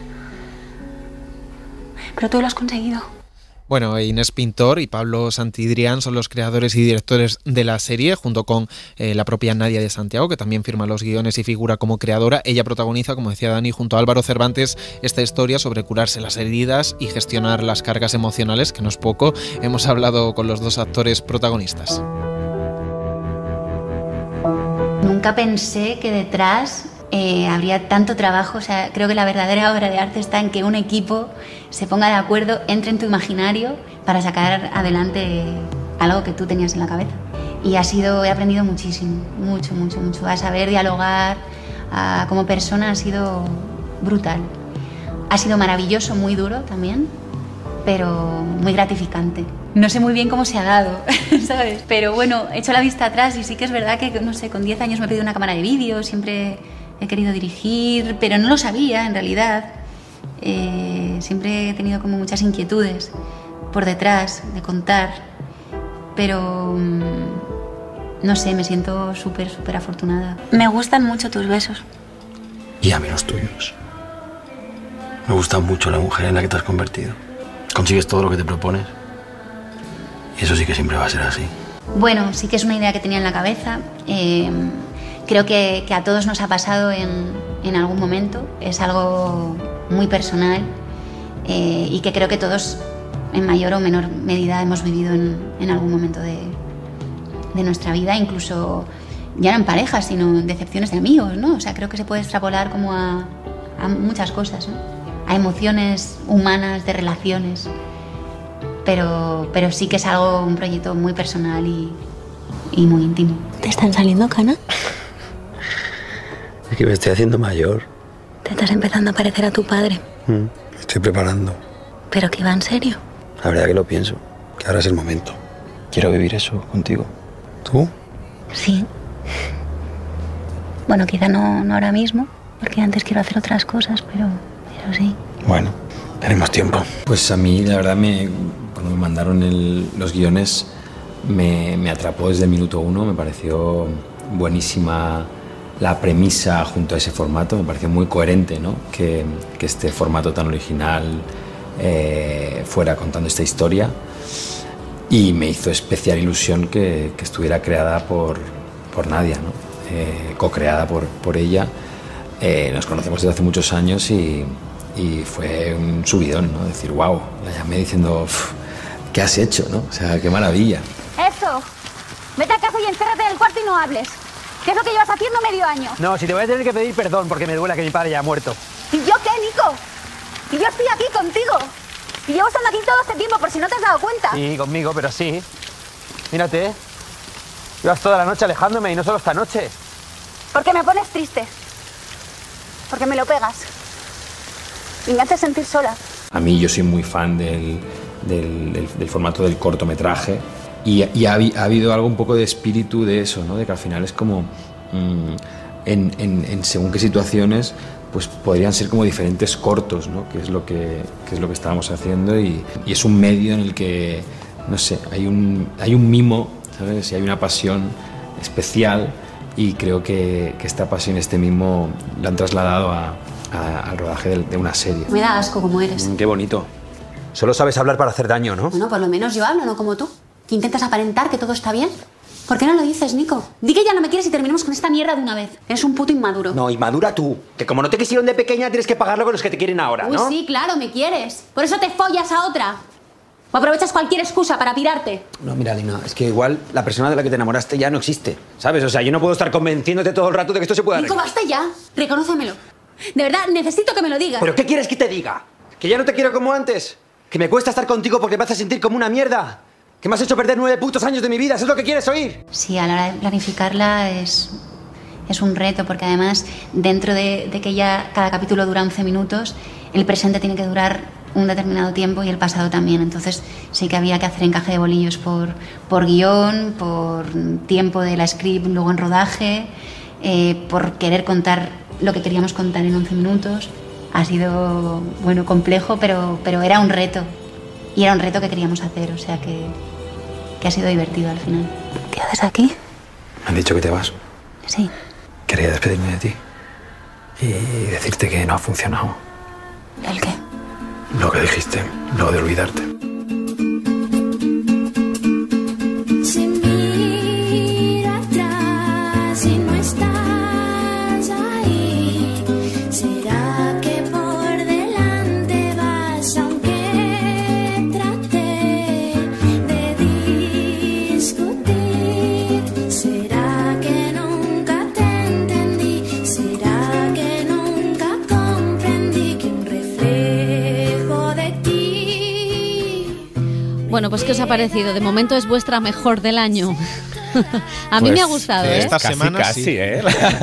Pero tú lo has conseguido. Bueno, Inés Pintor y Pablo Santidrián son los creadores y directores de la serie, junto con eh, la propia Nadia de Santiago, que también firma los guiones y figura como creadora. Ella protagoniza, como decía Dani, junto a Álvaro Cervantes, esta historia sobre curarse las heridas y gestionar las cargas emocionales, que no es poco. Hemos hablado con los dos actores protagonistas. Nunca pensé que detrás eh, habría tanto trabajo. O sea, creo que la verdadera obra de arte está en que un equipo se ponga de acuerdo, entre en tu imaginario para sacar adelante algo que tú tenías en la cabeza. Y ha sido, he aprendido muchísimo, mucho, mucho, mucho. A saber dialogar, a, como persona ha sido brutal. Ha sido maravilloso, muy duro también, pero muy gratificante. No sé muy bien cómo se ha dado, ¿sabes? Pero bueno, he hecho la vista atrás y sí que es verdad que, no sé, con diez años me he pedido una cámara de vídeo, siempre he querido dirigir, pero no lo sabía en realidad. Eh, siempre he tenido como muchas inquietudes por detrás de contar, pero no sé, me siento súper, súper afortunada. Me gustan mucho tus besos. Y a mí los tuyos. Me gusta mucho la mujer en la que te has convertido. Consigues todo lo que te propones. Y eso sí que siempre va a ser así. Bueno, sí que es una idea que tenía en la cabeza. Eh, creo que, que a todos nos ha pasado en, en algún momento. Es algo muy personal eh, y que creo que todos, en mayor o menor medida, hemos vivido en, en algún momento de, de nuestra vida, incluso ya no en parejas, sino en decepciones de amigos, ¿no? O sea, creo que se puede extrapolar como a, a muchas cosas, ¿no? A emociones humanas, de relaciones, pero, pero sí que es algo, un proyecto muy personal y, y muy íntimo. ¿Te están saliendo canas? Es que me estoy haciendo mayor. Te estás empezando a parecer a tu padre. Mm, me estoy preparando. ¿Pero que va en serio? La verdad que lo pienso, que ahora es el momento. Quiero vivir eso contigo. ¿Tú? Sí. Bueno, quizá no, no ahora mismo, porque antes quiero hacer otras cosas, pero, pero sí. Bueno, tenemos tiempo. Pues a mí, la verdad, me, cuando me mandaron el, los guiones, me, me atrapó desde el minuto uno. Me pareció buenísima la premisa junto a ese formato. Me pareció muy coherente, ¿no? que, que este formato tan original eh, fuera contando esta historia. Y me hizo especial ilusión que, que estuviera creada por, por Nadia, ¿no? eh, co-creada por, por ella. Eh, nos conocemos desde hace muchos años y, y fue un subidón, ¿no? Decir, wow, la llamé diciendo, ¿qué has hecho, no? O sea, qué maravilla. Eso, vete a casa y encérrate en el cuarto y no hables. ¿Qué es lo que llevas haciendo medio año? No, si te voy a tener que pedir perdón porque me duele que mi padre ya ha muerto. ¿Y yo qué, Nico? Y yo estoy aquí contigo. Y llevo estando aquí todo este tiempo, por si no te has dado cuenta. Sí, conmigo, pero sí. Mírate, llevas toda la noche alejándome y no solo esta noche. Porque me pones triste. Porque me lo pegas. Y me haces sentir sola. A mí yo soy muy fan del, del, del, del formato del cortometraje. Y, y ha, ha habido algo un poco de espíritu de eso, ¿no? De que al final es como mmm, en, en, en según qué situaciones pues podrían ser como diferentes cortos, ¿no? Que es lo que, que es lo que estábamos haciendo y, y es un medio en el que, no sé, hay un, hay un mimo, ¿sabes? Y hay una pasión especial y creo que, que esta pasión, este mimo, lo han trasladado a, a, al rodaje de, de una serie. Me da asco como eres. Mm, qué bonito. Solo sabes hablar para hacer daño, ¿no? Bueno, por lo menos yo hablo, no como tú. Que intentas aparentar que todo está bien. ¿Por qué no lo dices, Nico? Di que ya no me quieres y terminemos con esta mierda de una vez. Eres un puto inmaduro. No, inmadura tú. Que como no te quisieron de pequeña, tienes que pagarlo con los que te quieren ahora, ¿no? Uy, sí, claro, me quieres. Por eso te follas a otra. O aprovechas cualquier excusa para pirarte. No, mira, Lina, es que igual la persona de la que te enamoraste ya no existe, ¿sabes? O sea, yo no puedo estar convenciéndote todo el rato de que esto se pueda Nico, arreglar. basta ya. Reconócemelo. De verdad, necesito que me lo digas. ¿Pero qué quieres que te diga? ¿Que ya no te quiero como antes? ¿Que me cuesta estar contigo porque me hace sentir como una mierda? ¿Que me has hecho perder nueve putos años de mi vida? ¿Eso es lo que quieres oír? Sí, a la hora de planificarla es, es un reto, porque además, dentro de, de que ya cada capítulo dura once minutos, el presente tiene que durar un determinado tiempo y el pasado también. Entonces sí que había que hacer encaje de bolillos por, por guión, por tiempo de la script luego en rodaje, eh, por querer contar lo que queríamos contar en once minutos. Ha sido, bueno, complejo, pero, pero era un reto. Y era un reto que queríamos hacer, o sea que, que ha sido divertido al final. ¿Qué haces aquí? Me han dicho que te vas. Sí. Quería despedirme de ti y decirte que no ha funcionado. ¿El qué? Lo que dijiste, lo de olvidarte. Si miro atrás y no estás ahí, ¿será que por delante vas aunque traté de discutir? ¿Será que nunca te entendí? ¿Será que nunca comprendí que un reflejo de ti? Bueno, pues ¿qué os ha parecido? De momento es vuestra mejor del año. A mí Pues, me ha gustado, ¿eh? Esta Casi, semana casi. sí, ¿eh?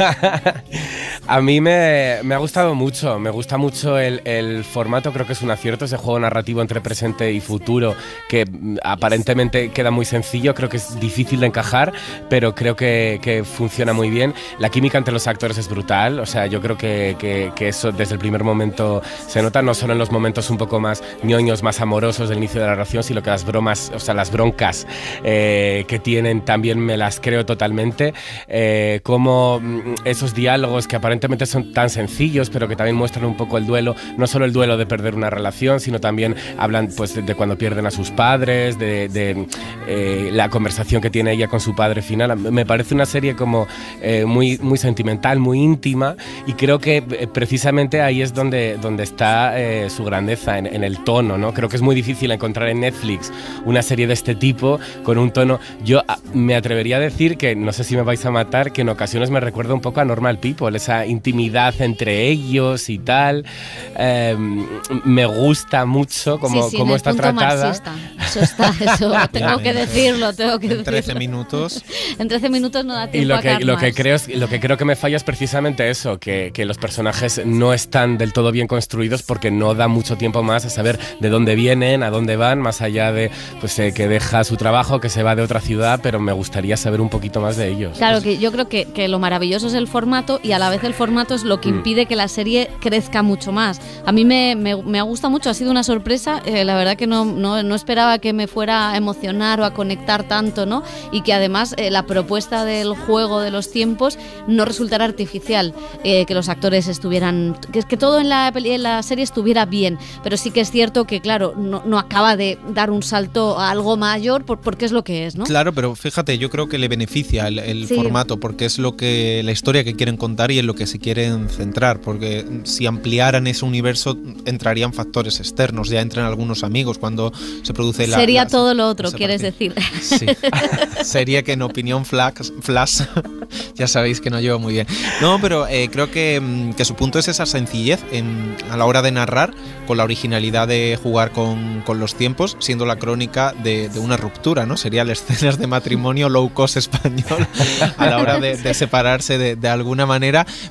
A mí me, me ha gustado mucho, me gusta mucho el, el formato, creo que es un acierto, ese juego narrativo entre presente y futuro que mm, aparentemente queda muy sencillo, creo que es difícil de encajar, pero creo que, que funciona muy bien. La química entre los actores es brutal, o sea, yo creo que, que, que eso desde el primer momento se nota, no solo en los momentos un poco más ñoños, más amorosos del inicio de la relación, sino que las bromas, o sea, las broncas eh, que tienen también me las creo totalmente, eh, como mm, esos diálogos que aparentemente son tan sencillos, pero que también muestran un poco el duelo, no solo el duelo de perder una relación, sino también hablan pues de, de cuando pierden a sus padres, de, de eh, la conversación que tiene ella con su padre final. Me parece una serie como eh, muy, muy sentimental, muy íntima, y creo que eh, precisamente ahí es donde, donde está eh, su grandeza, en, en el tono, ¿no? Creo que es muy difícil encontrar en Netflix una serie de este tipo con un tono. Yo a, me atrevería a decir que, no sé si me vais a matar, que en ocasiones me recuerda un poco a Normal People, esa intimidad entre ellos y tal. Eh, me gusta mucho cómo, sí, sí, cómo en está el punto tratada. marxista. Eso está, eso tengo que decirlo, tengo que En decirlo. trece minutos. En trece minutos no da tiempo Y lo a que, caer lo, que más. creo es, lo que creo que me falla es precisamente eso, que, que los personajes no están del todo bien construidos porque no da mucho tiempo más a saber de dónde vienen, a dónde van, más allá de pues, eh, que deja su trabajo, que se va de otra ciudad, pero me gustaría saber un poquito más de ellos. Claro, que yo creo que, que lo maravilloso es el formato y a la vez el formato es lo que Mm. impide que la serie crezca mucho más. A mí me, me, me ha gustado mucho, ha sido una sorpresa, eh, la verdad que no, no, no esperaba que me fuera a emocionar o a conectar tanto, ¿no? Y que además eh, la propuesta del juego de los tiempos no resultara artificial, eh, que los actores estuvieran, que, que todo en la, peli- en la serie estuviera bien, pero sí que es cierto que, claro, no, no acaba de dar un salto a algo mayor por, porque es lo que es, ¿no? Claro, pero fíjate, yo creo que le beneficia el, el Sí. formato porque es lo que la historia que quieren contar y en lo que se quieren centrar, porque si ampliaran ese universo entrarían factores externos, ya entran algunos amigos cuando se produce la... Sería la- todo lo otro, esa quieres parte. decir. Sí. Sería que en opinión flash, flash ya sabéis que no llevo muy bien. No, pero eh, creo que, mm, que su punto es esa sencillez en, a la hora de narrar, con la originalidad de jugar con, con los tiempos, siendo la crónica de, de una ruptura, ¿no? Serían escenas de matrimonio low cost español a la hora de, de separarse de, de alguna manera,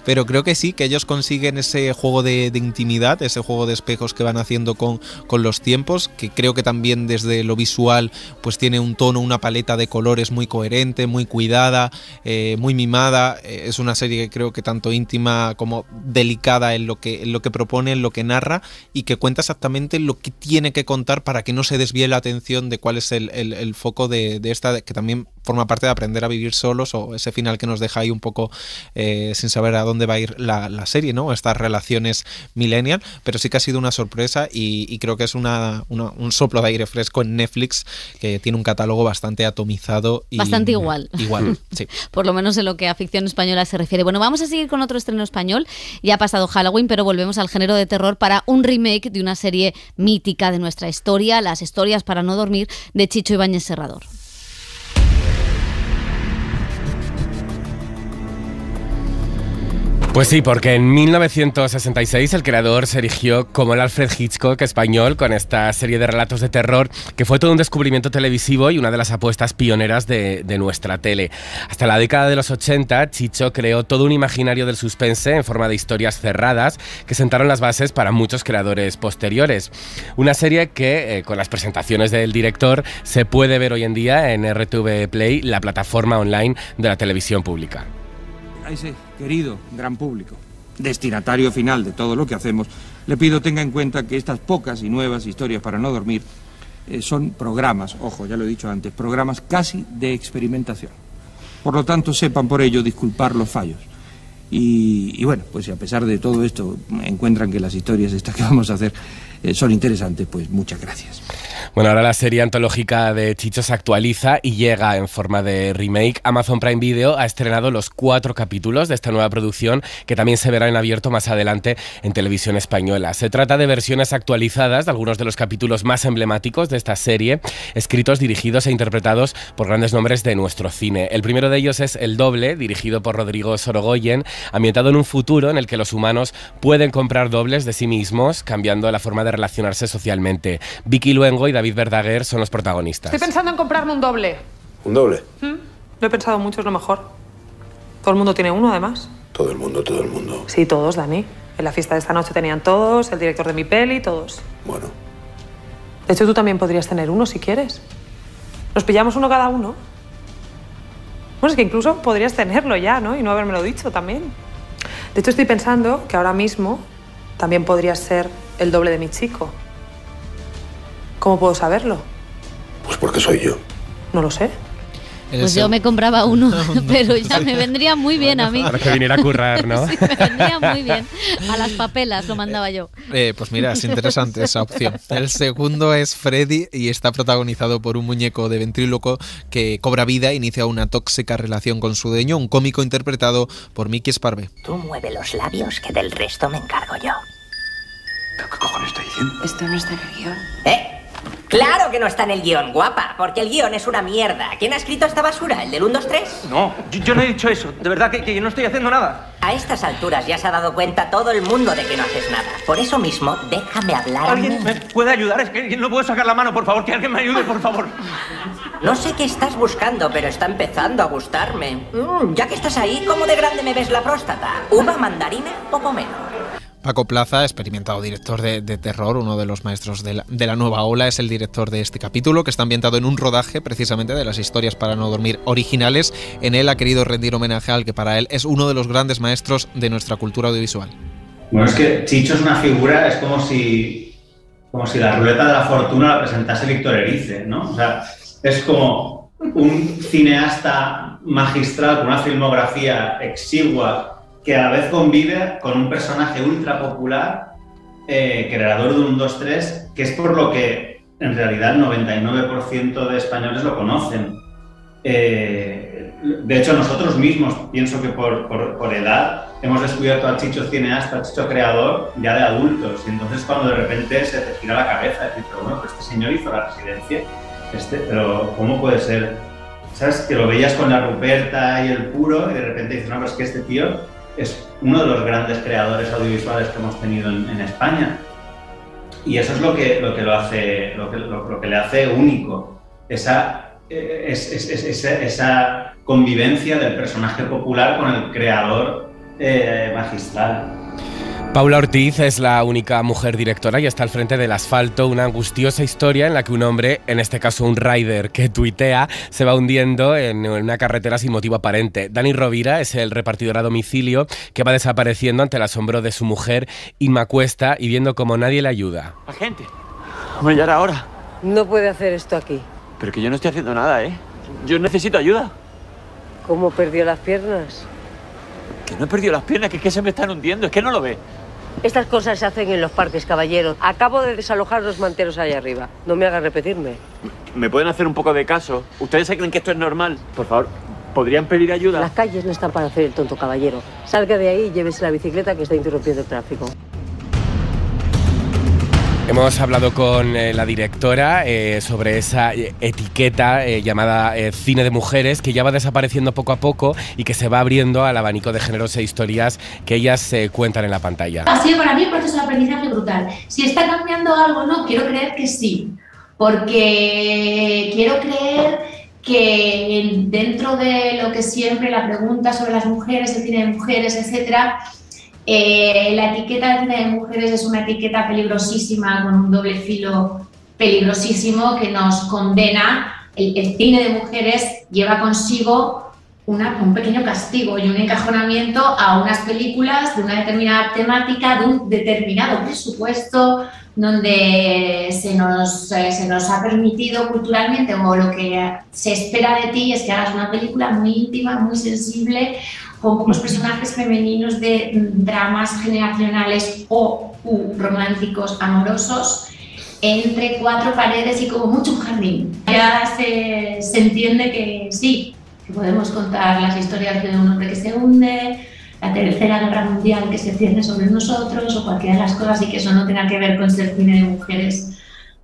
pero creo que sí, que ellos consiguen ese juego de, de intimidad, ese juego de espejos que van haciendo con, con los tiempos, que creo que también desde lo visual pues tiene un tono, una paleta de colores muy coherente, muy cuidada, eh, muy mimada. Eh, es una serie que creo que tanto íntima como delicada en lo que, en lo que propone, en lo que narra, y que cuenta exactamente lo que tiene que contar para que no se desvíe la atención de cuál es el, el, el foco de, de esta, que también forma parte de Aprender a vivir solos, o ese final que nos deja ahí un poco eh, sin saber a dónde va a ir la, la serie, ¿no? Estas relaciones millennial, pero sí que ha sido una sorpresa y, y creo que es una, una, un soplo de aire fresco en Netflix, que tiene un catálogo bastante atomizado. Y bastante igual. Igual, sí. Por lo menos en lo que a ficción española se refiere. Bueno, vamos a seguir con otro estreno español. Ya ha pasado Halloween, pero volvemos al género de terror para un remake de una serie mítica de nuestra historia, Las historias para no dormir, de Chicho Ibáñez Serrador. Pues sí, porque en mil novecientos sesenta y seis el creador se erigió como el Alfred Hitchcock español con esta serie de relatos de terror que fue todo un descubrimiento televisivo y una de las apuestas pioneras de, de nuestra tele. Hasta la década de los ochenta, Chicho creó todo un imaginario del suspense en forma de historias cerradas que sentaron las bases para muchos creadores posteriores. Una serie que, eh, con las presentaciones del director, se puede ver hoy en día en R T V Play, la plataforma online de la televisión pública. A ese querido gran público, destinatario final de todo lo que hacemos, le pido tenga en cuenta que estas pocas y nuevas historias para no dormir eh, son programas, ojo, ya lo he dicho antes, programas casi de experimentación. Por lo tanto, sepan por ello disculpar los fallos. Y, y bueno, pues si a pesar de todo esto encuentran que las historias estas que vamos a hacer eh, son interesantes, pues muchas gracias. Bueno, ahora la serie antológica de Chicho se actualiza y llega en forma de remake. Amazon Prime Video ha estrenado los cuatro capítulos de esta nueva producción, que también se verá en abierto más adelante en televisión española. Se trata de versiones actualizadas de algunos de los capítulos más emblemáticos de esta serie, escritos, dirigidos e interpretados por grandes nombres de nuestro cine. El primero de ellos es El Doble, dirigido por Rodrigo Sorogoyen, ambientado en un futuro en el que los humanos pueden comprar dobles de sí mismos, cambiando la forma de relacionarse socialmente. Vicky Luengo y David Verdaguer son los protagonistas. Estoy pensando en comprarme un doble. ¿Un doble? ¿Mm? Lo he pensado mucho, es lo mejor. Todo el mundo tiene uno, además. Todo el mundo, todo el mundo. Sí, todos, Dani. En la fiesta de esta noche tenían todos, el director de mi peli, todos. Bueno. De hecho, tú también podrías tener uno si quieres. Nos pillamos uno cada uno. Bueno, es que incluso podrías tenerlo ya, ¿no? Y no habérmelo dicho también. De hecho, estoy pensando que ahora mismo también podrías ser el doble de mi chico. ¿Cómo puedo saberlo? Pues porque soy yo. No lo sé. Pues yo me compraba uno, pero ya me vendría muy bien a mí. Para que viniera a currar, ¿no? Sí, me vendría muy bien. A las papelas lo mandaba yo. Eh, pues mira, es interesante esa opción. El segundo es Freddy y está protagonizado por un muñeco de ventríloco que cobra vida e inicia una tóxica relación con su dueño, un cómico interpretado por Miki Esparvé. Tú mueve los labios, que del resto me encargo yo. ¿Qué cojones está diciendo? Esto no está en el guión. ¿Eh? Claro que no está en el guión, guapa, porque el guión es una mierda. ¿Quién ha escrito esta basura? ¿El del uno, dos, tres? No, yo, yo no he dicho eso. De verdad que, que yo no estoy haciendo nada. A estas alturas ya se ha dado cuenta todo el mundo de que no haces nada. Por eso mismo, déjame hablar a mí. ¿Alguien me puede ayudar? Es que no puedo sacar la mano, por favor. Que alguien me ayude, por favor. No sé qué estás buscando, pero está empezando a gustarme. Mm, ya que estás ahí, ¿cómo de grande me ves la próstata? ¿Uva, mandarina o pomelo? Paco Plaza, experimentado director de, de terror, uno de los maestros de la, de la nueva ola, es el director de este capítulo, que está ambientado en un rodaje precisamente de las historias para no dormir originales. En él ha querido rendir homenaje al que para él es uno de los grandes maestros de nuestra cultura audiovisual. Bueno, es que Chicho es una figura, es como si, como si la ruleta de la fortuna la presentase Víctor Erice, ¿no? O sea, es como un cineasta magistral con una filmografía exigua, que a la vez convive con un personaje ultra popular, eh, creador de un dos tres, que es por lo que en realidad el noventa y nueve por ciento de españoles lo conocen. Eh, de hecho, nosotros mismos, pienso que por, por, por edad, hemos descubierto al Chicho cineasta, al Chicho creador, ya de adultos. Y entonces cuando de repente se te gira la cabeza, decir, pero bueno, pues este señor hizo La Residencia, este, pero ¿cómo puede ser? ¿Sabes? Que lo veías con la Ruperta y el Puro y de repente dices, no, pues que este tío es uno de los grandes creadores audiovisuales que hemos tenido en, en España. Y eso es lo que lo, que lo, hace, lo, que, lo, lo que le hace único, esa, es, es, es, esa, esa convivencia del personaje popular con el creador eh, magistral. Paula Ortiz es la única mujer directora y está al frente del Asfalto, una angustiosa historia en la que un hombre, en este caso un rider que tuitea, se va hundiendo en una carretera sin motivo aparente. Dani Rovira es el repartidor a domicilio que va desapareciendo ante el asombro de su mujer, Inma Cuesta, y viendo cómo nadie le ayuda. Agente, hombre, ya era hora. No puede hacer esto aquí. Pero que yo no estoy haciendo nada, ¿eh? Yo necesito ayuda. ¿Cómo perdió las piernas? Que no he perdido las piernas, que es que se me están hundiendo, es que no lo ve. Estas cosas se hacen en los parques, caballero. Acabo de desalojar los manteros allá arriba. No me hagas repetirme. ¿Me pueden hacer un poco de caso? ¿Ustedes se creen que esto es normal? Por favor, ¿podrían pedir ayuda? Las calles no están para hacer el tonto, caballero. Salga de ahí y llévese la bicicleta que está interrumpiendo el tráfico. Hemos hablado con eh, la directora eh, sobre esa eh, etiqueta eh, llamada eh, cine de mujeres, que ya va desapareciendo poco a poco y que se va abriendo al abanico de géneros e historias que ellas eh, cuentan en la pantalla. Ha sido para mí un proceso de aprendizaje brutal. Si está cambiando algo, no, quiero creer que sí, porque quiero creer que dentro de lo que siempre la pregunta sobre las mujeres, el cine de mujeres, etcétera, Eh, la etiqueta de cine de mujeres es una etiqueta peligrosísima, con un doble filo peligrosísimo que nos condena. El, el cine de mujeres lleva consigo una, un pequeño castigo y un encajonamiento a unas películas de una determinada temática, de un determinado presupuesto, donde se nos, eh, se nos ha permitido culturalmente, o lo que se espera de ti es que hagas una película muy íntima, muy sensible, con pocos personajes femeninos, de dramas generacionales o uh, románticos amorosos, entre cuatro paredes y como mucho un jardín. Ya se, se entiende que sí, que podemos contar las historias de un hombre que se hunde, la tercera guerra mundial que se cierne sobre nosotros o cualquiera de las cosas, y que eso no tenga que ver con ser cine de mujeres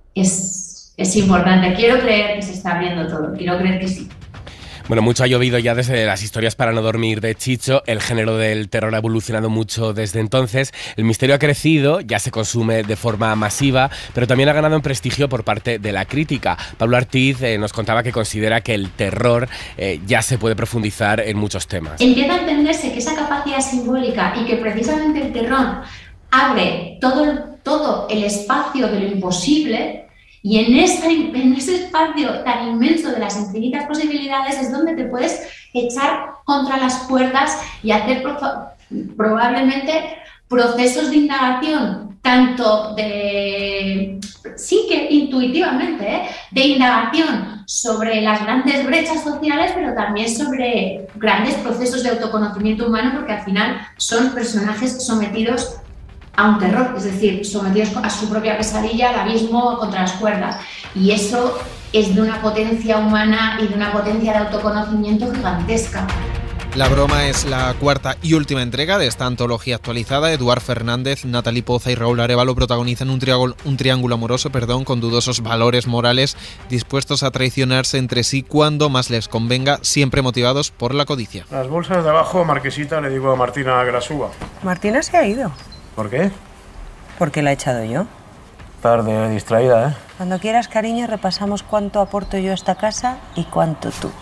es, es importante. Quiero creer que se está abriendo todo, quiero creer que sí. Bueno, mucho ha llovido ya desde las historias para no dormir de Chicho, el género del terror ha evolucionado mucho desde entonces, el misterio ha crecido, ya se consume de forma masiva, pero también ha ganado en prestigio por parte de la crítica. Pablo Ortiz eh, nos contaba que considera que el terror eh, ya se puede profundizar en muchos temas. Empieza a entenderse que esa capacidad simbólica y que precisamente el terror abre todo, todo el espacio de lo imposible. Y en ese, en ese espacio tan inmenso de las infinitas posibilidades es donde te puedes echar contra las cuerdas y hacer pro probablemente procesos de indagación, tanto de, sí que intuitivamente, ¿eh? de indagación sobre las grandes brechas sociales, pero también sobre grandes procesos de autoconocimiento humano, porque al final son personajes sometidos a un terror, es decir, sometidos a su propia pesadilla, al abismo, contra las cuerdas. Y eso es de una potencia humana y de una potencia de autoconocimiento gigantesca. La broma es la cuarta y última entrega de esta antología actualizada. Eduard Fernández, Natalie Poza y Raúl Arévalo protagonizan un triángulo, un triángulo amoroso perdón, con dudosos valores morales, dispuestos a traicionarse entre sí cuando más les convenga, siempre motivados por la codicia. Las bolsas de abajo, Marquesita, le digo a Martina que las suba. Martina se ha ido. ¿Por qué? Porque la he echado yo. Tarde, distraída, ¿eh? Cuando quieras, cariño, repasamos cuánto aporto yo a esta casa y cuánto tú.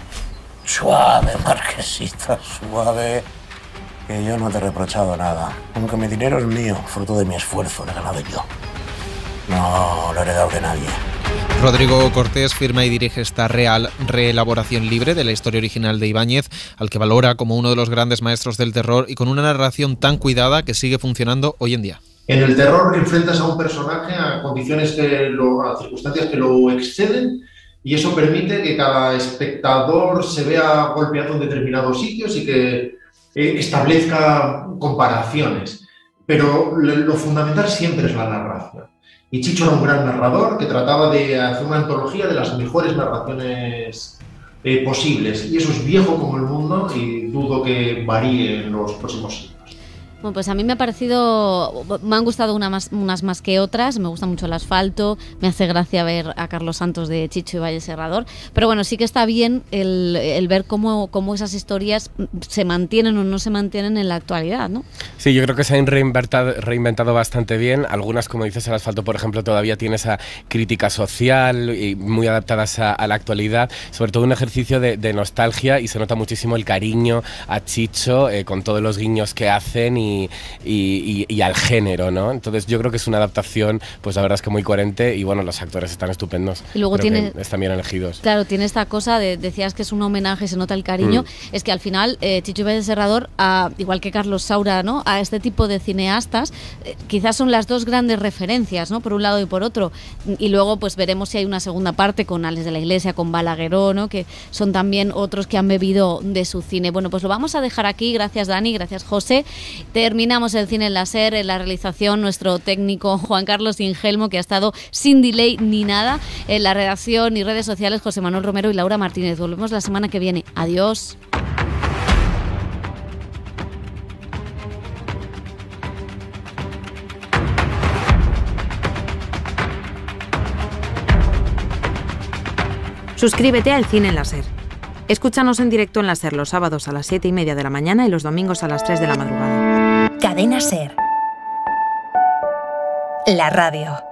Suave, Marquesita, suave. Que yo no te he reprochado nada. Aunque mi dinero es mío, fruto de mi esfuerzo, lo he ganado yo. No lo he heredado de nadie. Rodrigo Cortés firma y dirige esta real reelaboración libre de la historia original de Ibáñez, al que valora como uno de los grandes maestros del terror y con una narración tan cuidada que sigue funcionando hoy en día. En el terror enfrentas a un personaje a condiciones que lo, a circunstancias que lo exceden, y eso permite que cada espectador se vea golpeado en determinados sitios y que eh, establezca comparaciones. Pero lo fundamental siempre es la narración. Y Chicho era un gran narrador que trataba de hacer una antología de las mejores narraciones eh, posibles. Y eso es viejo como el mundo y dudo que varíe en los próximos siglos. Bueno, pues a mí me ha parecido, me han gustado una más, unas más que otras, me gusta mucho El asfalto, me hace gracia ver a Carlos Santos de Chicho y Valle Serrador, pero bueno, sí que está bien el, el ver cómo, cómo esas historias se mantienen o no se mantienen en la actualidad, ¿no? Sí, yo creo que se han reinventado, reinventado bastante bien. Algunas, como dices, El asfalto, por ejemplo, todavía tiene esa crítica social y muy adaptadas a, a la actualidad, sobre todo un ejercicio de, de nostalgia, y se nota muchísimo el cariño a Chicho eh, con todos los guiños que hacen y Y, y, y al género, ¿no? Entonces yo creo que es una adaptación, pues la verdad es que muy coherente, y bueno, los actores están estupendos. Y luego creo tiene, que están bien elegidos. Claro, tiene esta cosa de, decías que es un homenaje, se nota el cariño, mm. es que al final eh, Chicho y Valle Serrador, a, igual que Carlos Saura, ¿no? A este tipo de cineastas, eh, quizás son las dos grandes referencias, ¿no? Por un lado y por otro, y luego pues veremos si hay una segunda parte con Alex de la Iglesia, con Balagueró, ¿no? Que son también otros que han bebido de su cine. Bueno, pues lo vamos a dejar aquí, gracias Dani, gracias José. Terminamos el cine en la SER, en la realización nuestro técnico Juan Carlos Ingelmo, que ha estado sin delay ni nada, en la redacción y redes sociales José Manuel Romero y Laura Martínez. Volvemos la semana que viene. Adiós. Suscríbete al Cine en la SER. Escúchanos en directo en la SER los sábados a las siete y media de la mañana y los domingos a las tres de la madrugada. Cadena SER. La radio.